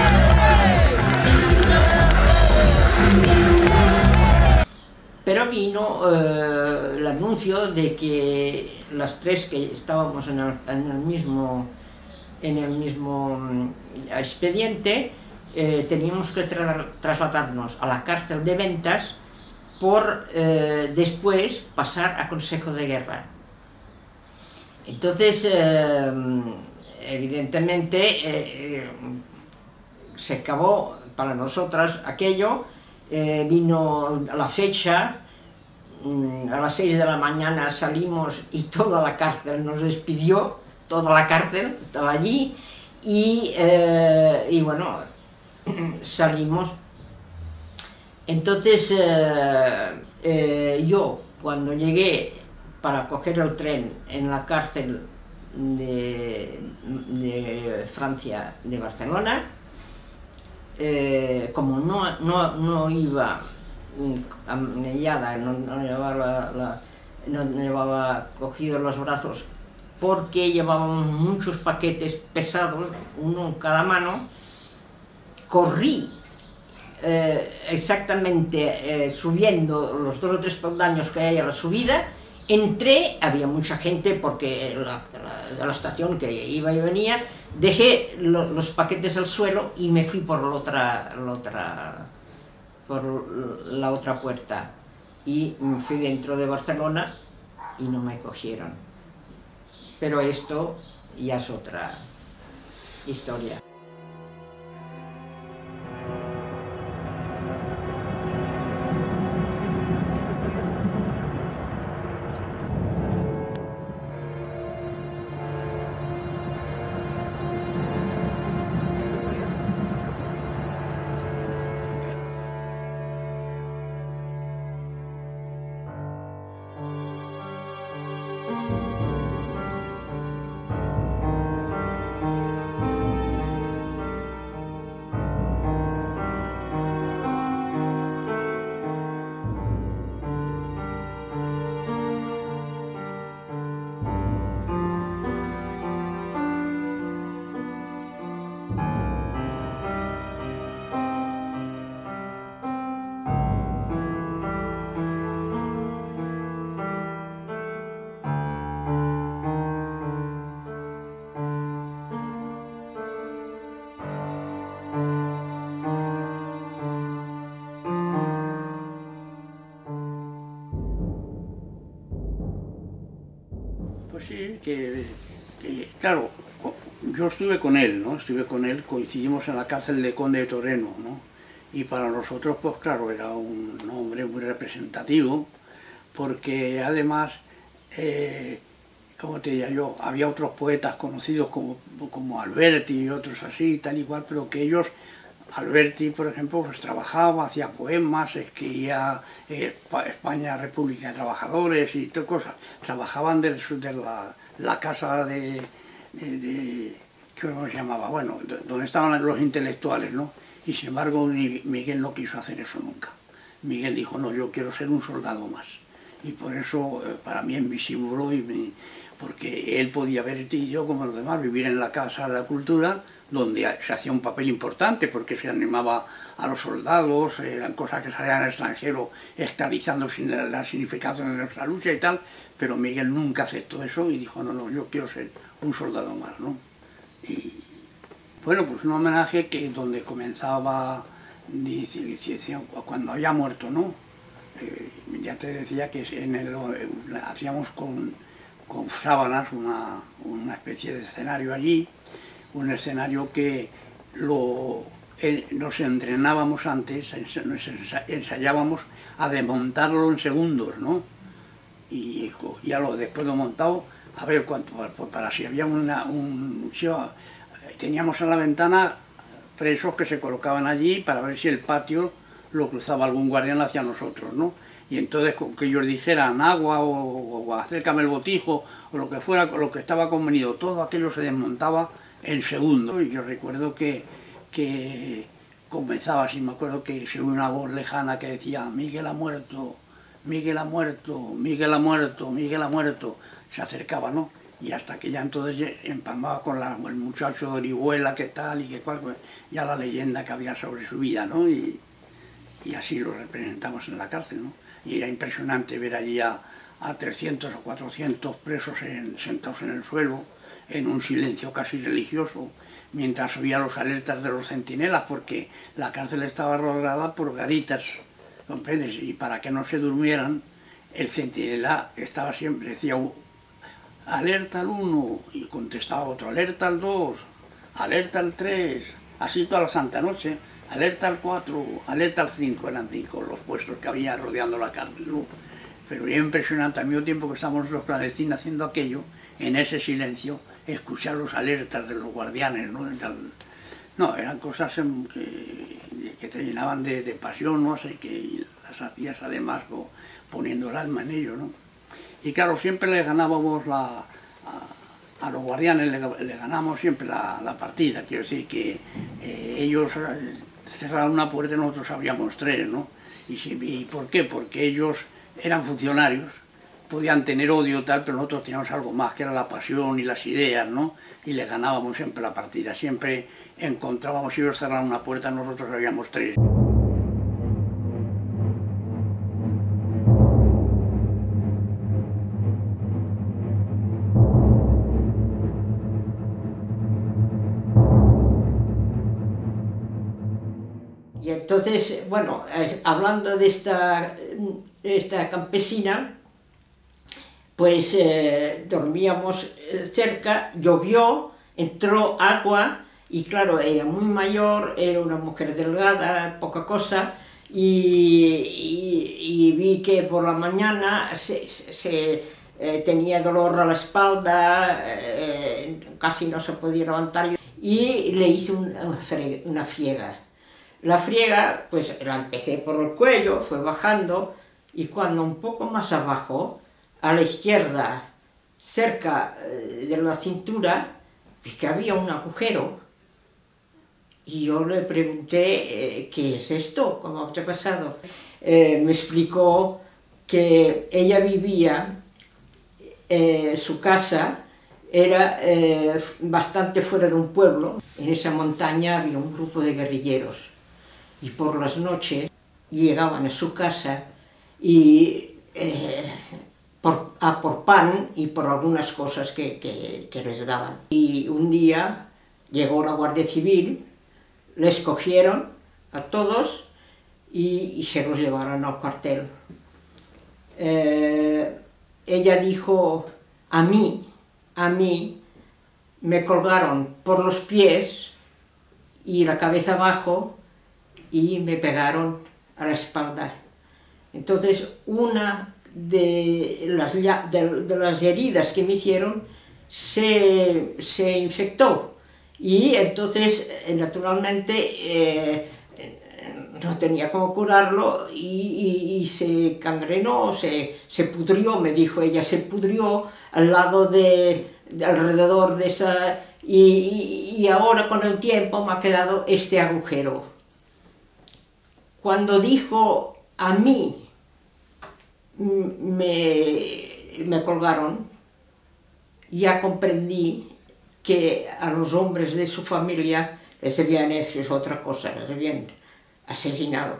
se puede! Pero vino eh, el anuncio de que las tres que estábamos en el, en el mismo, en el mismo expediente eh, teníamos que tra trasladarnos a la cárcel de Ventas por eh, después pasar a Consejo de Guerra. Entonces, eh, evidentemente, eh, se acabó para nosotras aquello. Eh, vino la fecha, a las seis de la mañana salimos y toda la cárcel nos despidió, toda la cárcel estaba allí, y, eh, y bueno, salimos. Entonces eh, eh, yo cuando llegué para coger el tren en la cárcel de, de Francia, de Barcelona. Eh, como no, no, no iba amnellada, no, no, llevaba la, la, no llevaba cogidos los brazos, porque llevábamos muchos paquetes pesados, uno en cada mano, corrí eh, exactamente eh, subiendo los dos o tres peldaños que hay a la subida. Entré, había mucha gente porque la, la, de la estación que iba y venía, dejé lo, los paquetes al suelo y me fui por la otra, la otra, por la otra puerta. Y me fui dentro de Barcelona y no me cogieron. Pero esto ya es otra historia. Pues sí, que, que claro, yo estuve con él, ¿no? Estuve con él, coincidimos en la cárcel de Conde de Torreno, ¿no? Y para nosotros, pues claro, era un hombre muy representativo, porque además, eh, como te diría yo, había otros poetas conocidos como, como Alberti y otros así, tal y cual, pero que ellos, Alberti, por ejemplo, pues trabajaba, hacía poemas, escribía eh, España, República de Trabajadores y todas cosas. Trabajaban de, de la, la casa de, de, de, ¿cómo se llamaba? Bueno, de, donde estaban los intelectuales, ¿no? Y sin embargo, Miguel no quiso hacer eso nunca. Miguel dijo, no, yo quiero ser un soldado más. Y por eso, eh, para mí, envisibiló, y me, porque él podía ver, y yo como los demás, vivir en la Casa de la Cultura, donde se hacía un papel importante porque se animaba a los soldados, eran cosas que salían al extranjero esclarizando la significación de nuestra lucha y tal, pero Miguel nunca aceptó eso y dijo, no, no, yo quiero ser un soldado más, ¿no? Y bueno, pues un homenaje que donde comenzaba, dice, dice, cuando había muerto, ¿no? Eh, ya te decía que en el, hacíamos con, con sábanas una, una especie de escenario allí, un escenario que lo, eh, nos entrenábamos antes, nos ensayábamos a desmontarlo en segundos, ¿no? Y ya lo después de montado, a ver cuánto, para si había una, un... Teníamos en la ventana presos que se colocaban allí para ver si el patio lo cruzaba algún guardián hacia nosotros, ¿no? Y entonces que ellos dijeran agua o, o acércame el botijo o lo que fuera, lo que estaba convenido, todo aquello se desmontaba en segundo. Y yo recuerdo que, que comenzaba así, me acuerdo que se oía una voz lejana que decía Miguel ha muerto, Miguel ha muerto, Miguel ha muerto, Miguel ha muerto. Se acercaba, ¿no? Y hasta que ya entonces empalmaba con la, el muchacho de Orihuela, que tal y que cual, pues, ya la leyenda que había sobre su vida, ¿no? Y, y así lo representamos en la cárcel, ¿no? Y era impresionante ver allí a, a trescientos o cuatrocientos presos en, sentados en el suelo, en un silencio casi religioso, mientras oía los alertas de los centinelas, porque la cárcel estaba rodeada por garitas, ¿comprendes? Y para que no se durmieran, el centinela estaba siempre, decía, alerta al uno, y contestaba otro, alerta al dos, alerta al tres, así toda la santa noche, alerta al cuatro, alerta al cinco, eran cinco los puestos que había rodeando la cárcel, ¿no? Pero era impresionante, al mismo tiempo que estábamos nosotros clandestinos haciendo aquello, en ese silencio, escuchar los alertas de los guardianes, ¿no? No, eran cosas que, que te llenaban de, de pasión, ¿no? Así que las hacías además poniendo el alma en ello, ¿no? Y claro, siempre le ganábamos la, a, a los guardianes le, le ganamos siempre la, la partida, quiero decir que eh, ellos cerraron una puerta y nosotros abríamos tres, ¿no? Y, si, ¿Y por qué? Porque ellos eran funcionarios, podían tener odio tal, pero nosotros teníamos algo más, que era la pasión y las ideas, ¿no? Y les ganábamos siempre la partida, siempre encontrábamos, si ellos cerraron una puerta, nosotros abríamos tres. Y entonces, bueno, hablando de esta, esta campesina, pues eh, dormíamos cerca, llovió, entró agua, y claro, era muy mayor, era una mujer delgada, poca cosa, y, y, y vi que por la mañana se, se eh, tenía dolor a la espalda, eh, casi no se podía levantar, y le hice una, una friega. La friega, pues la empecé por el cuello, fue bajando, y cuando un poco más abajo, a la izquierda, cerca de la cintura, vi que había un agujero. Y yo le pregunté, eh, ¿qué es esto? ¿Cómo te ha pasado? Eh, me explicó que ella vivía, eh, su casa era eh, bastante fuera de un pueblo. En esa montaña había un grupo de guerrilleros. Y por las noches llegaban a su casa y eh, por, a por pan y por algunas cosas que, que, que les daban. Y un día llegó la Guardia Civil, les cogieron a todos y, y se los llevaron al cuartel. Eh, ella dijo, a mí, a mí, me colgaron por los pies y la cabeza abajo, y me pegaron a la espalda. Entonces, una de las, de, de las heridas que me hicieron se, se infectó. Y entonces, naturalmente, eh, no tenía cómo curarlo y, y, y se cangrenó, se, se pudrió, me dijo ella, se pudrió al lado de, de alrededor de esa... Y, y, y ahora, con el tiempo, me ha quedado este agujero. Cuando dijo a mí, me, me colgaron, ya comprendí que a los hombres de su familia les habían hecho otra cosa, les habían asesinado.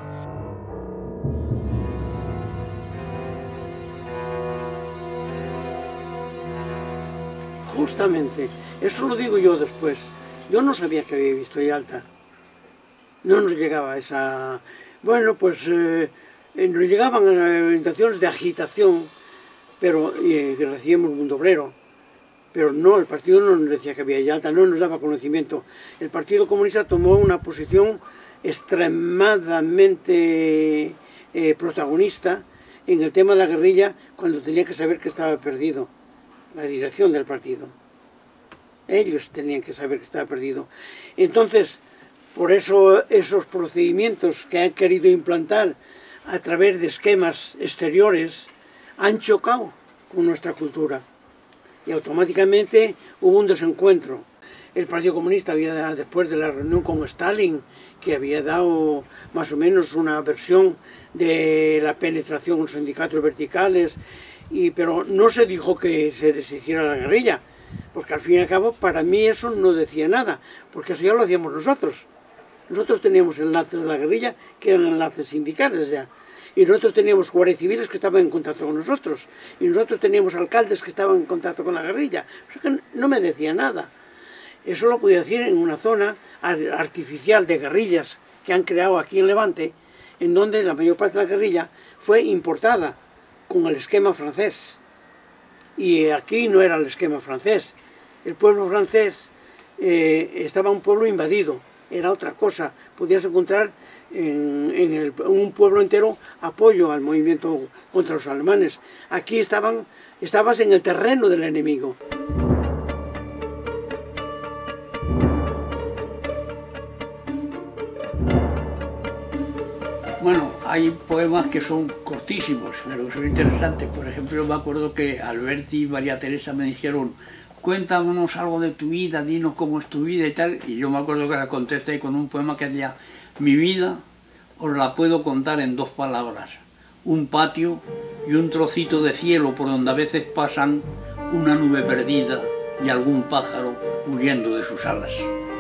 Justamente, eso lo digo yo después. Yo no sabía que había visto Yalta. No nos llegaba esa... Bueno, pues eh, nos llegaban orientaciones de agitación, pero eh, que recibíamos Mundo Obrero. Pero no, el partido no nos decía que había Yalta, no nos daba conocimiento. El Partido Comunista tomó una posición extremadamente eh, protagonista en el tema de la guerrilla cuando tenía que saber que estaba perdido. La dirección del partido. Ellos tenían que saber que estaba perdido. Entonces, por eso esos procedimientos que han querido implantar a través de esquemas exteriores han chocado con nuestra cultura. Y automáticamente hubo un desencuentro. El Partido Comunista había, después de la reunión con Stalin, que había dado más o menos una versión de la penetración en los sindicatos verticales, y, pero no se dijo que se deshiciera la guerrilla, porque al fin y al cabo para mí eso no decía nada, porque eso ya lo hacíamos nosotros. Nosotros teníamos enlaces de la guerrilla que eran enlaces sindicales ya, y nosotros teníamos guardias civiles que estaban en contacto con nosotros, y nosotros teníamos alcaldes que estaban en contacto con la guerrilla, o sea que no me decía nada. Eso lo podía decir en una zona artificial de guerrillas que han creado aquí en Levante, en donde la mayor parte de la guerrilla fue importada con el esquema francés. Y aquí no era el esquema francés. El pueblo francés eh, estaba un pueblo invadido, era otra cosa. Podías encontrar en, en el, un pueblo entero apoyo al movimiento contra los alemanes. Aquí estaban, estabas en el terreno del enemigo. Bueno, hay poemas que son cortísimos, pero que son interesantes. Por ejemplo, yo me acuerdo que Alberti y María Teresa me dijeron, cuéntanos algo de tu vida, dinos cómo es tu vida y tal, y yo me acuerdo que le contesté con un poema que decía, mi vida os la puedo contar en dos palabras, un patio y un trocito de cielo por donde a veces pasan una nube perdida y algún pájaro huyendo de sus alas.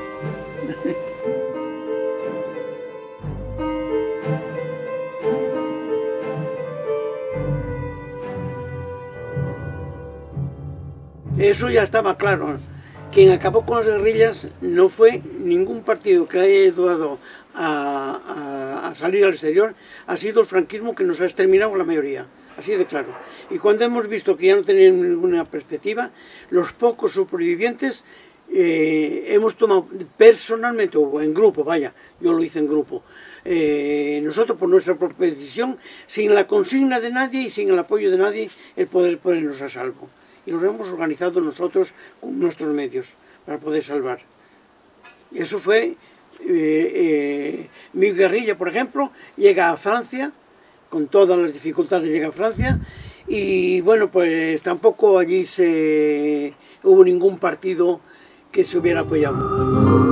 Eso ya estaba claro. Quien acabó con las guerrillas no fue ningún partido que haya ayudado a, a, a salir al exterior, ha sido el franquismo, que nos ha exterminado la mayoría, así de claro. Y cuando hemos visto que ya no tenían ninguna perspectiva, los pocos supervivientes eh, hemos tomado personalmente, o en grupo, vaya, yo lo hice en grupo, eh, nosotros por nuestra propia decisión, sin la consigna de nadie y sin el apoyo de nadie, el poder ponernos a salvo. Y nos hemos organizado nosotros con nuestros medios para poder salvar. Y eso fue, eh, eh, mi guerrilla, por ejemplo, llega a Francia, con todas las dificultades llega a Francia, y bueno, pues tampoco allí se, hubo ningún partido que se hubiera apoyado.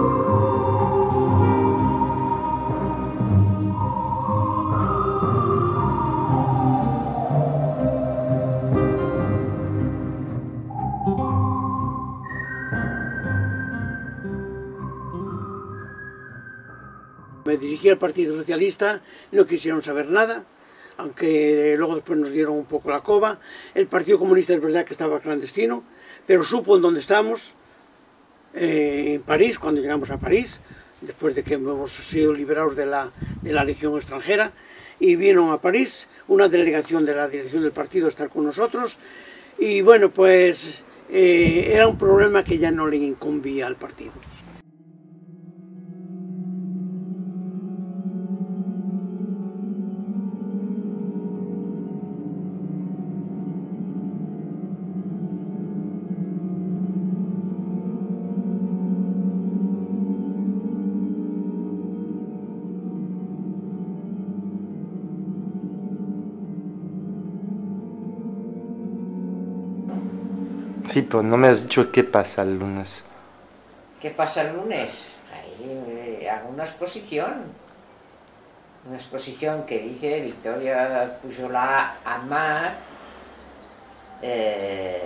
Me dirigí al Partido Socialista, no quisieron saber nada, aunque luego después nos dieron un poco la coba. El Partido Comunista es verdad que estaba clandestino, pero supo en dónde estábamos, eh, en París, cuando llegamos a París, después de que hemos sido liberados de la, de la Legión extranjera, y vino a París una delegación de la dirección del partido a estar con nosotros, y bueno, pues eh, era un problema que ya no le incumbía al partido. Sí, pero no me has dicho qué pasa el lunes. ¿Qué pasa el lunes? Ahí eh, hago una exposición. Una exposición que dice Victoria Pujolar Amat, eh,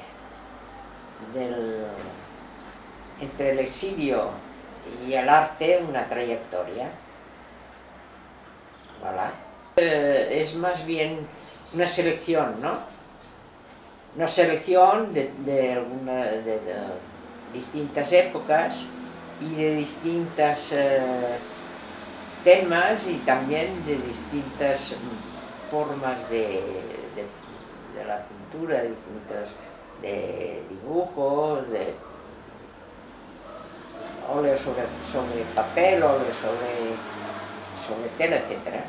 del, entre el exilio y el arte, una trayectoria. Voilà. Eh, es más bien una selección, ¿no? Una selección de, de, alguna, de, de distintas épocas y de distintos eh, temas y también de distintas formas de, de, de la pintura, distintos de dibujos, de óleo sobre, sobre papel, óleo sobre, sobre tela, etcétera.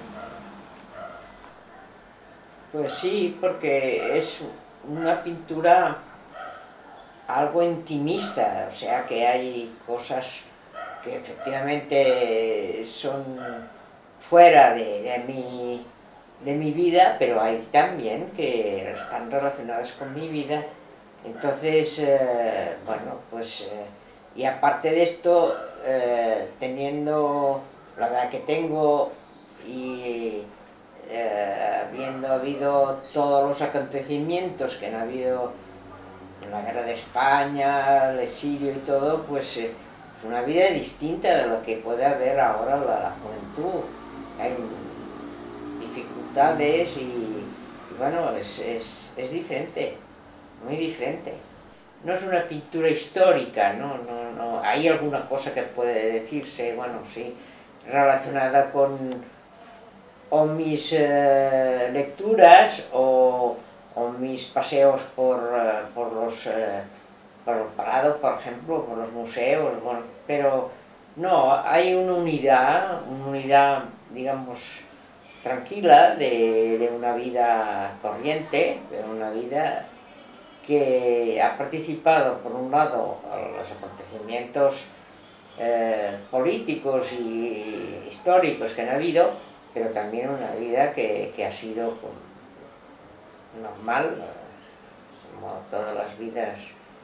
Pues sí, porque es una pintura algo intimista, o sea que hay cosas que efectivamente son fuera de, de, mi, de mi vida, pero hay también que están relacionadas con mi vida. Entonces, eh, bueno, pues, eh, y aparte de esto, eh, teniendo la edad que tengo y Eh, habiendo habido todos los acontecimientos que han habido en la guerra de España, el exilio y todo, pues es eh, una vida distinta de lo que puede haber ahora la, la juventud. Hay dificultades y, y bueno, es, es, es diferente, muy diferente. No es una pintura histórica, ¿no? No, no. Hay alguna cosa que puede decirse, bueno, sí, relacionada con o mis eh, lecturas o, o mis paseos por, eh, por los eh, por el Prado, por ejemplo, por los museos, bueno, pero no, hay una unidad, una unidad, digamos, tranquila de, de una vida corriente, de una vida que ha participado, por un lado, en los acontecimientos eh, políticos y históricos que han habido, pero también una vida que, que ha sido pues, normal, como todas las vidas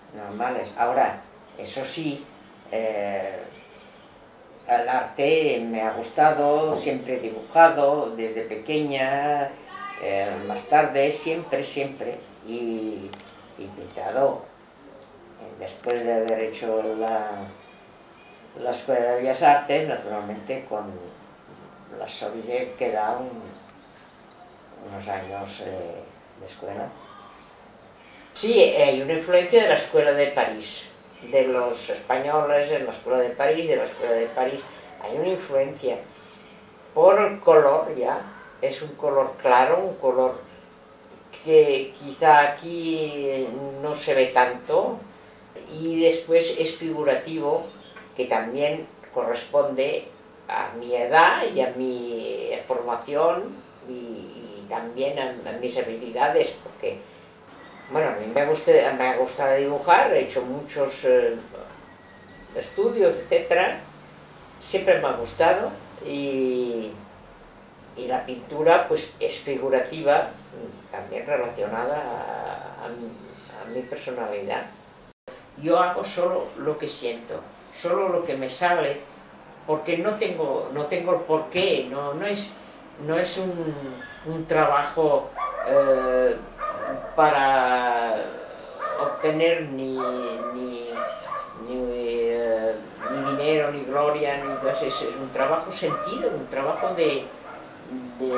normales. Ahora, eso sí, eh, el arte me ha gustado, siempre he dibujado desde pequeña, eh, más tarde, siempre, siempre, y, y pintado. Después de haber hecho la, la Escuela de Bellas Artes, naturalmente con la solidez que da un, unos años eh, de escuela. Sí, hay una influencia de la Escuela de París, de los españoles en la Escuela de París, de la Escuela de París. Hay una influencia por el color ya, es un color claro, un color que quizá aquí no se ve tanto, y después es figurativo, que también corresponde a mi edad y a mi formación y, y también a, a mis habilidades, porque bueno, a mí me, gusta, me ha gustado dibujar, he hecho muchos eh, estudios, etcétera, siempre me ha gustado, y, y la pintura pues es figurativa, también relacionada a, a, a mi personalidad. Yo hago solo lo que siento, solo lo que me sale, porque no tengo, no tengo el porqué, no, no es, no es un, un trabajo eh, para obtener ni, ni, ni, eh, ni dinero, ni gloria, ni cosas. Es, es un trabajo sentido, un trabajo de, de,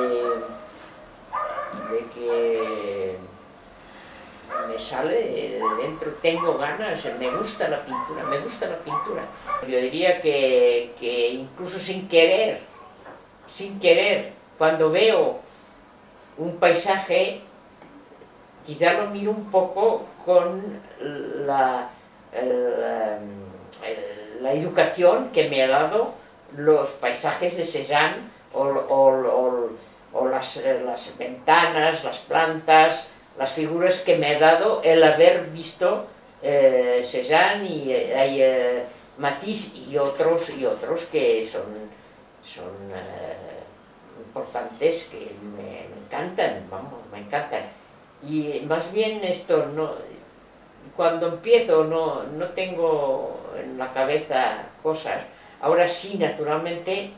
de que me sale de dentro, tengo ganas, me gusta la pintura, me gusta la pintura. Yo diría que, que incluso sin querer, sin querer, cuando veo un paisaje, quizá lo miro un poco con la, la, la educación que me ha dado los paisajes de Cézanne, o, o, o, o las, las ventanas, las plantas, las figuras que me ha dado el haber visto eh, Cézanne y eh, Matisse y otros y otros que son, son eh, importantes, que me, me encantan, vamos, me encantan. Y más bien esto, no, cuando empiezo no, no tengo en la cabeza cosas, ahora sí, naturalmente,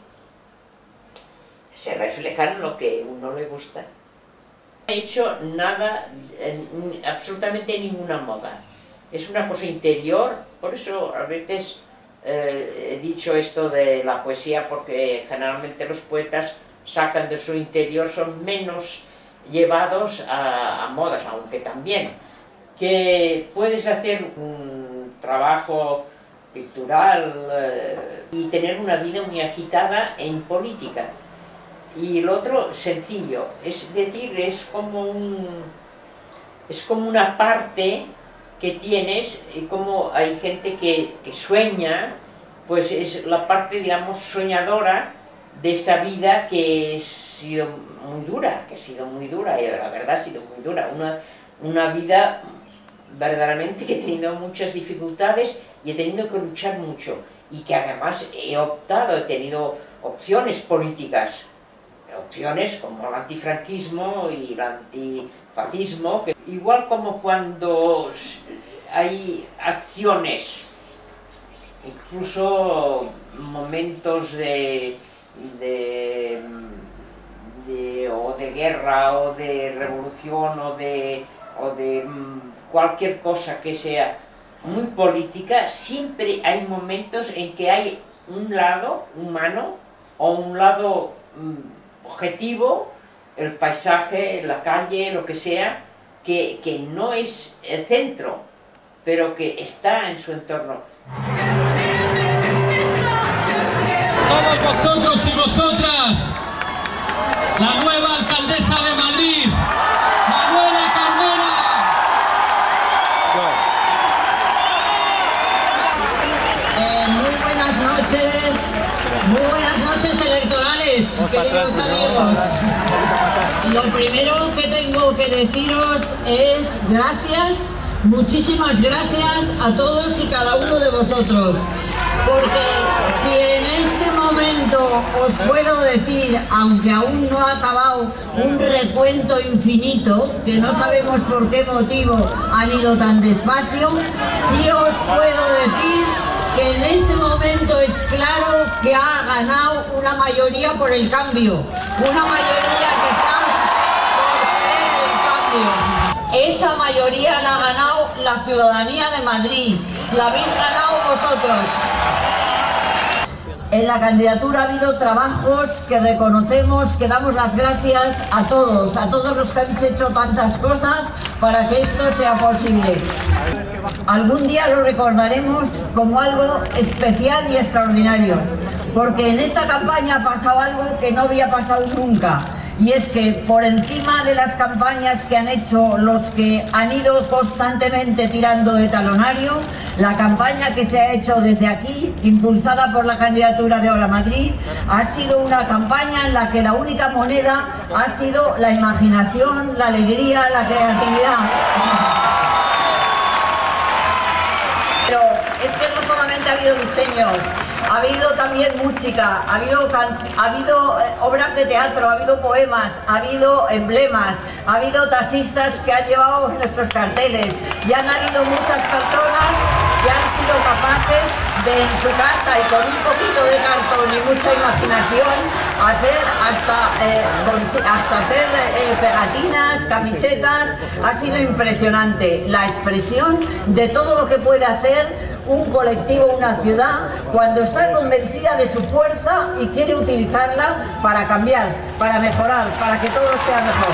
se reflejan en lo que a uno le gusta. No he hecho nada, absolutamente ninguna moda. Es una cosa interior, por eso a veces eh, he dicho esto de la poesía, porque generalmente los poetas sacan de su interior, son menos llevados a, a modas, aunque también. Que puedes hacer un trabajo pictural eh, y tener una vida muy agitada en política. Y el otro, sencillo, es decir, es como, un, es como una parte que tienes, y como hay gente que, que sueña, pues es la parte, digamos, soñadora de esa vida que ha sido muy dura, que ha sido muy dura, y la verdad ha sido muy dura, una, una vida verdaderamente que he tenido muchas dificultades y he tenido que luchar mucho, y que además he optado, he tenido opciones políticas, opciones como el antifranquismo y el antifascismo, que igual como cuando hay acciones, incluso momentos de, de, de, o de guerra, o de revolución, o de, o de cualquier cosa que sea muy política, siempre hay momentos en que hay un lado humano o un lado objetivo, el paisaje, la calle, lo que sea, que, que no es el centro, pero que está en su entorno. Todos vosotros y vosotras, la nueva alcaldesa de Madrid, Manuela Carmena. Eh, muy buenas noches, muy buenas noches electorales, queridos amigos. Lo primero que tengo que deciros es gracias, muchísimas gracias a todos y cada uno de vosotros, porque si en este momento momento os puedo decir, aunque aún no ha acabado, un recuento infinito, que no sabemos por qué motivo han ido tan despacio, sí os puedo decir que en este momento es claro que ha ganado una mayoría por el cambio, una mayoría que está por el cambio. Esa mayoría la ha ganado la ciudadanía de Madrid, la habéis ganado vosotros. En la candidatura ha habido trabajos que reconocemos, que damos las gracias a todos, a todos los que habéis hecho tantas cosas para que esto sea posible. Algún día lo recordaremos como algo especial y extraordinario, porque en esta campaña ha pasado algo que no había pasado nunca. Y es que por encima de las campañas que han hecho los que han ido constantemente tirando de talonario, la campaña que se ha hecho desde aquí, impulsada por la candidatura de Hola Madrid, ha sido una campaña en la que la única moneda ha sido la imaginación, la alegría, la creatividad. Pero es que no solamente ha habido diseños, ha habido también música, ha habido, ha habido eh, obras de teatro, ha habido poemas, ha habido emblemas, ha habido taxistas que han llevado nuestros carteles y han habido muchas personas que han sido capaces de en su casa y con un poquito de cartón y mucha imaginación hacer hasta, eh, hasta hacer eh, pegatinas, camisetas. Ha sido impresionante la expresión de todo lo que puede hacer un colectivo, una ciudad, cuando está convencida de su fuerza y quiere utilizarla para cambiar, para mejorar, para que todo sea mejor.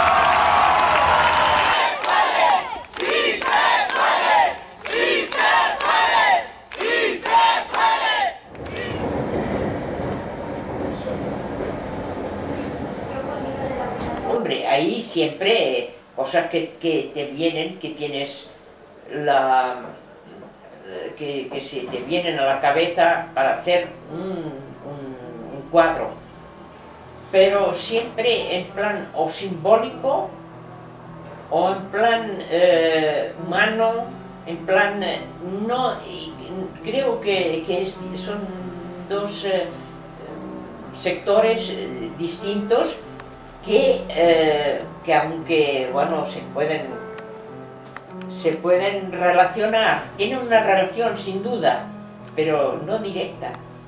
Hombre, ahí siempre cosas que, que te vienen, que tienes la... Que, que se te vienen a la cabeza para hacer un, un, un cuadro, pero siempre en plan o simbólico o en plan eh, humano, en plan eh, no, creo que, que es, son dos eh, sectores eh, distintos que, eh, que aunque bueno se pueden se pueden relacionar, tienen una relación sin duda, pero no directa.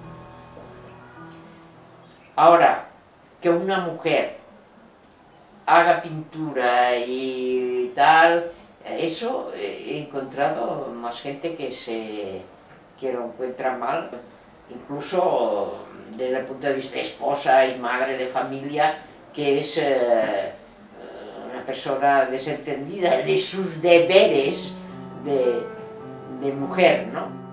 Ahora, que una mujer haga pintura y tal, eso he encontrado más gente que, se, que lo encuentra mal, incluso desde el punto de vista de esposa y madre de familia, que es eh, una persona desentendida de sus deberes de, de mujer, ¿no?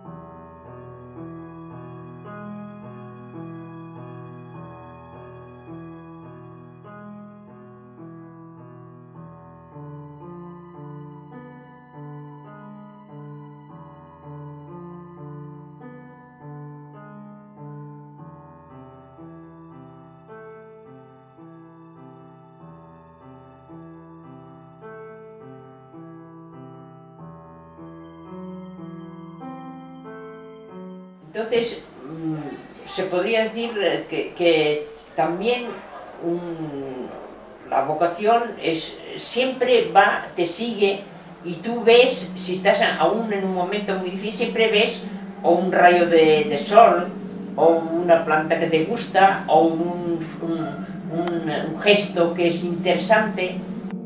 Entonces, se podría decir que, que también un, la vocación es, siempre va, te sigue y tú ves, si estás aún en un momento muy difícil, siempre ves o un rayo de, de sol, o una planta que te gusta, o un, un, un, un gesto que es interesante.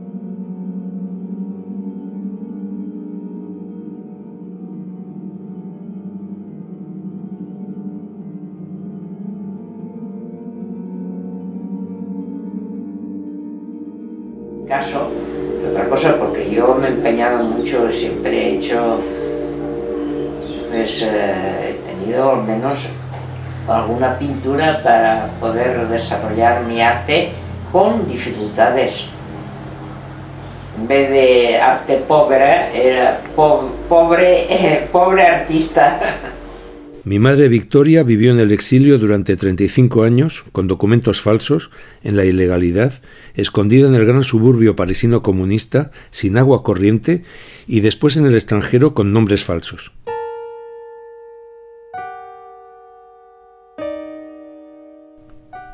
Caso, otra cosa, porque yo me he empeñado mucho, siempre he hecho, pues eh, he tenido al menos alguna pintura para poder desarrollar mi arte con dificultades. En vez de arte pobre, era po pobre, eh, pobre artista. Mi madre Victoria vivió en el exilio durante treinta y cinco años, con documentos falsos, en la ilegalidad, escondida en el gran suburbio parisino comunista, sin agua corriente, y después en el extranjero con nombres falsos.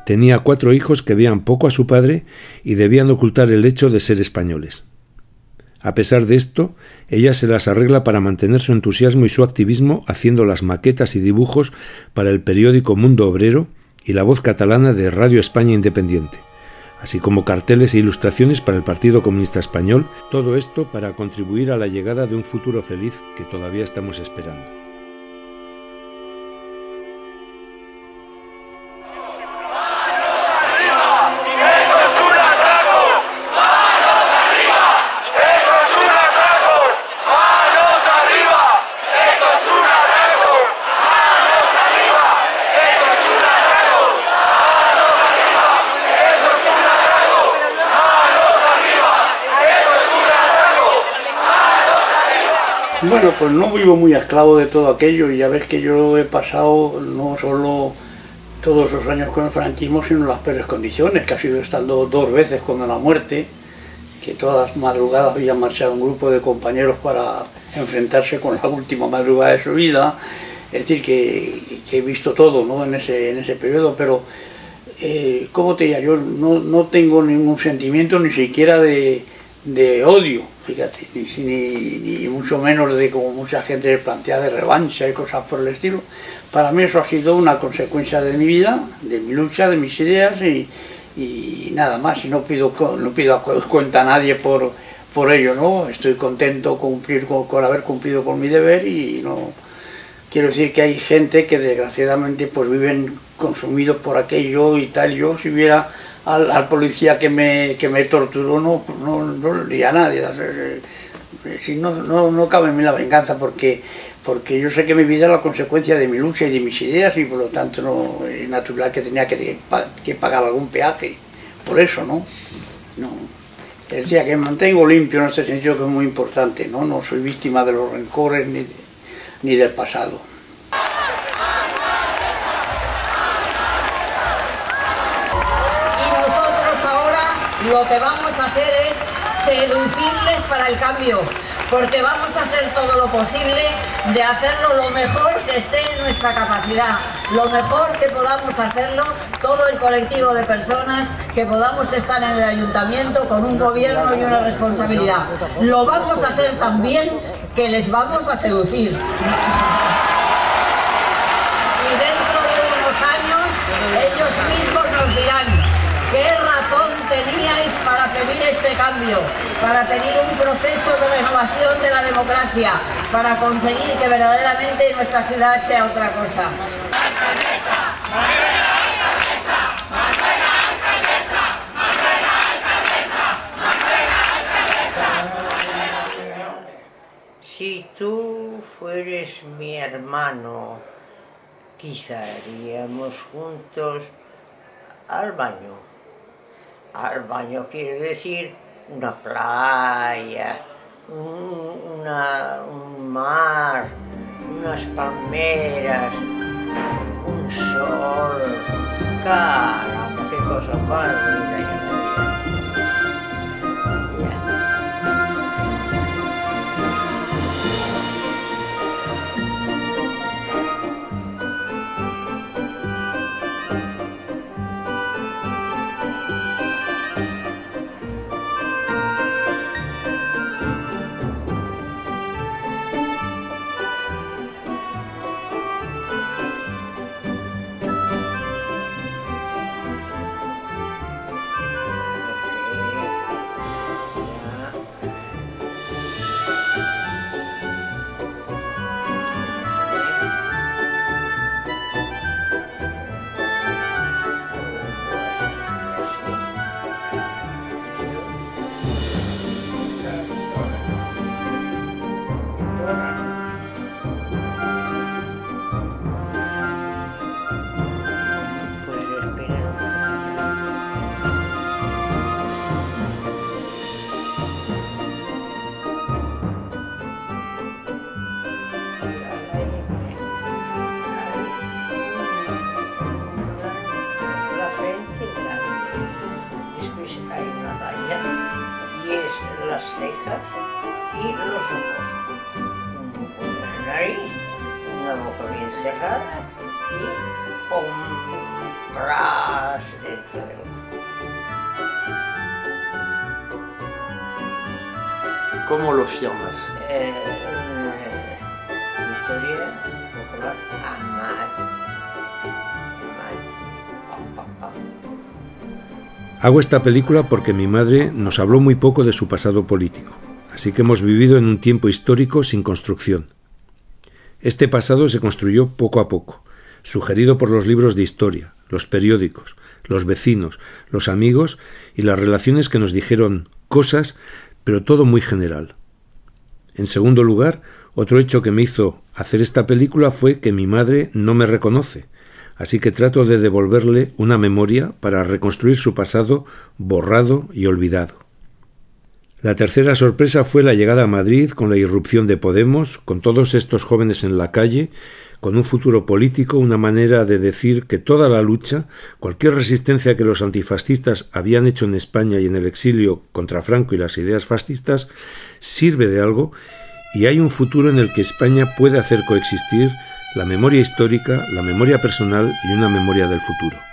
Tenía cuatro hijos que veían poco a su padre y debían ocultar el hecho de ser españoles. A pesar de esto, ella se las arregla para mantener su entusiasmo y su activismo haciendo las maquetas y dibujos para el periódico Mundo Obrero y La Voz Catalana de Radio España Independiente, así como carteles e ilustraciones para el Partido Comunista Español, todo esto para contribuir a la llegada de un futuro feliz que todavía estamos esperando. Bueno, pues no vivo muy esclavo de todo aquello y ya ves que yo he pasado no solo todos esos años con el franquismo, sino en las peores condiciones, que ha sido estando dos veces con la muerte, que todas las madrugadas había marchado un grupo de compañeros para enfrentarse con la última madrugada de su vida. Es decir, que, que he visto todo, ¿no?, en ese, en ese periodo, pero eh, ¿cómo te diría? Yo no, no tengo ningún sentimiento ni siquiera de, de odio, fíjate, ni, ni, ni mucho menos de, como mucha gente plantea, de revancha y cosas por el estilo. Para mí eso ha sido una consecuencia de mi vida, de mi lucha, de mis ideas y, y nada más. Y no pido, no pido cuenta a nadie por, por ello, ¿no? Estoy contento cumplir con, con haber cumplido con mi deber y no quiero decir que hay gente que desgraciadamente pues viven consumidos por aquello y tal. Yo si hubiera al, al policía que me, que me torturó no, no, no le diría a nadie. Si no, no, no cabe en mí la venganza porque, porque yo sé que mi vida es la consecuencia de mi lucha y de mis ideas y por lo tanto no, es natural que tenía que, que pagar algún peaje por eso, ¿no? no. Decía que me mantengo limpio en este sentido, que es muy importante, ¿no? No soy víctima de los rencores ni, ni del pasado. Lo que vamos a hacer es seducirles para el cambio, porque vamos a hacer todo lo posible de hacerlo lo mejor que esté en nuestra capacidad, lo mejor que podamos hacerlo todo el colectivo de personas que podamos estar en el ayuntamiento con un gobierno y una responsabilidad. Lo vamos a hacer también que les vamos a seducir. Y dentro de unos años ellos mismos nos dirán qué razón teníais para pedir este cambio, para pedir un proceso de renovación de la democracia, para conseguir que verdaderamente nuestra ciudad sea otra cosa. Si tú fueres mi hermano, quizá iríamos juntos al baño. Al baño quiere decir una playa, un, una, un mar, unas palmeras, un sol. Caramba, qué cosa más bonita yo no las cejas y los ojos, una nariz, una boca bien cerrada y pum, ras, etcétera. ¿Cómo lo firmas? Eh, Victoria Popular Amat. Hago esta película porque mi madre nos habló muy poco de su pasado político, así que hemos vivido en un tiempo histórico sin construcción. Este pasado se construyó poco a poco, sugerido por los libros de historia, los periódicos, los vecinos, los amigos y las relaciones que nos dijeron cosas, pero todo muy general. En segundo lugar, otro hecho que me hizo hacer esta película fue que mi madre no me reconoce, así que trato de devolverle una memoria para reconstruir su pasado borrado y olvidado. La tercera sorpresa fue la llegada a Madrid con la irrupción de Podemos, con todos estos jóvenes en la calle, con un futuro político, una manera de decir que toda la lucha, cualquier resistencia que los antifascistas habían hecho en España y en el exilio contra Franco y las ideas fascistas, sirve de algo y hay un futuro en el que España puede hacer coexistir la memoria histórica, la memoria personal y una memoria del futuro.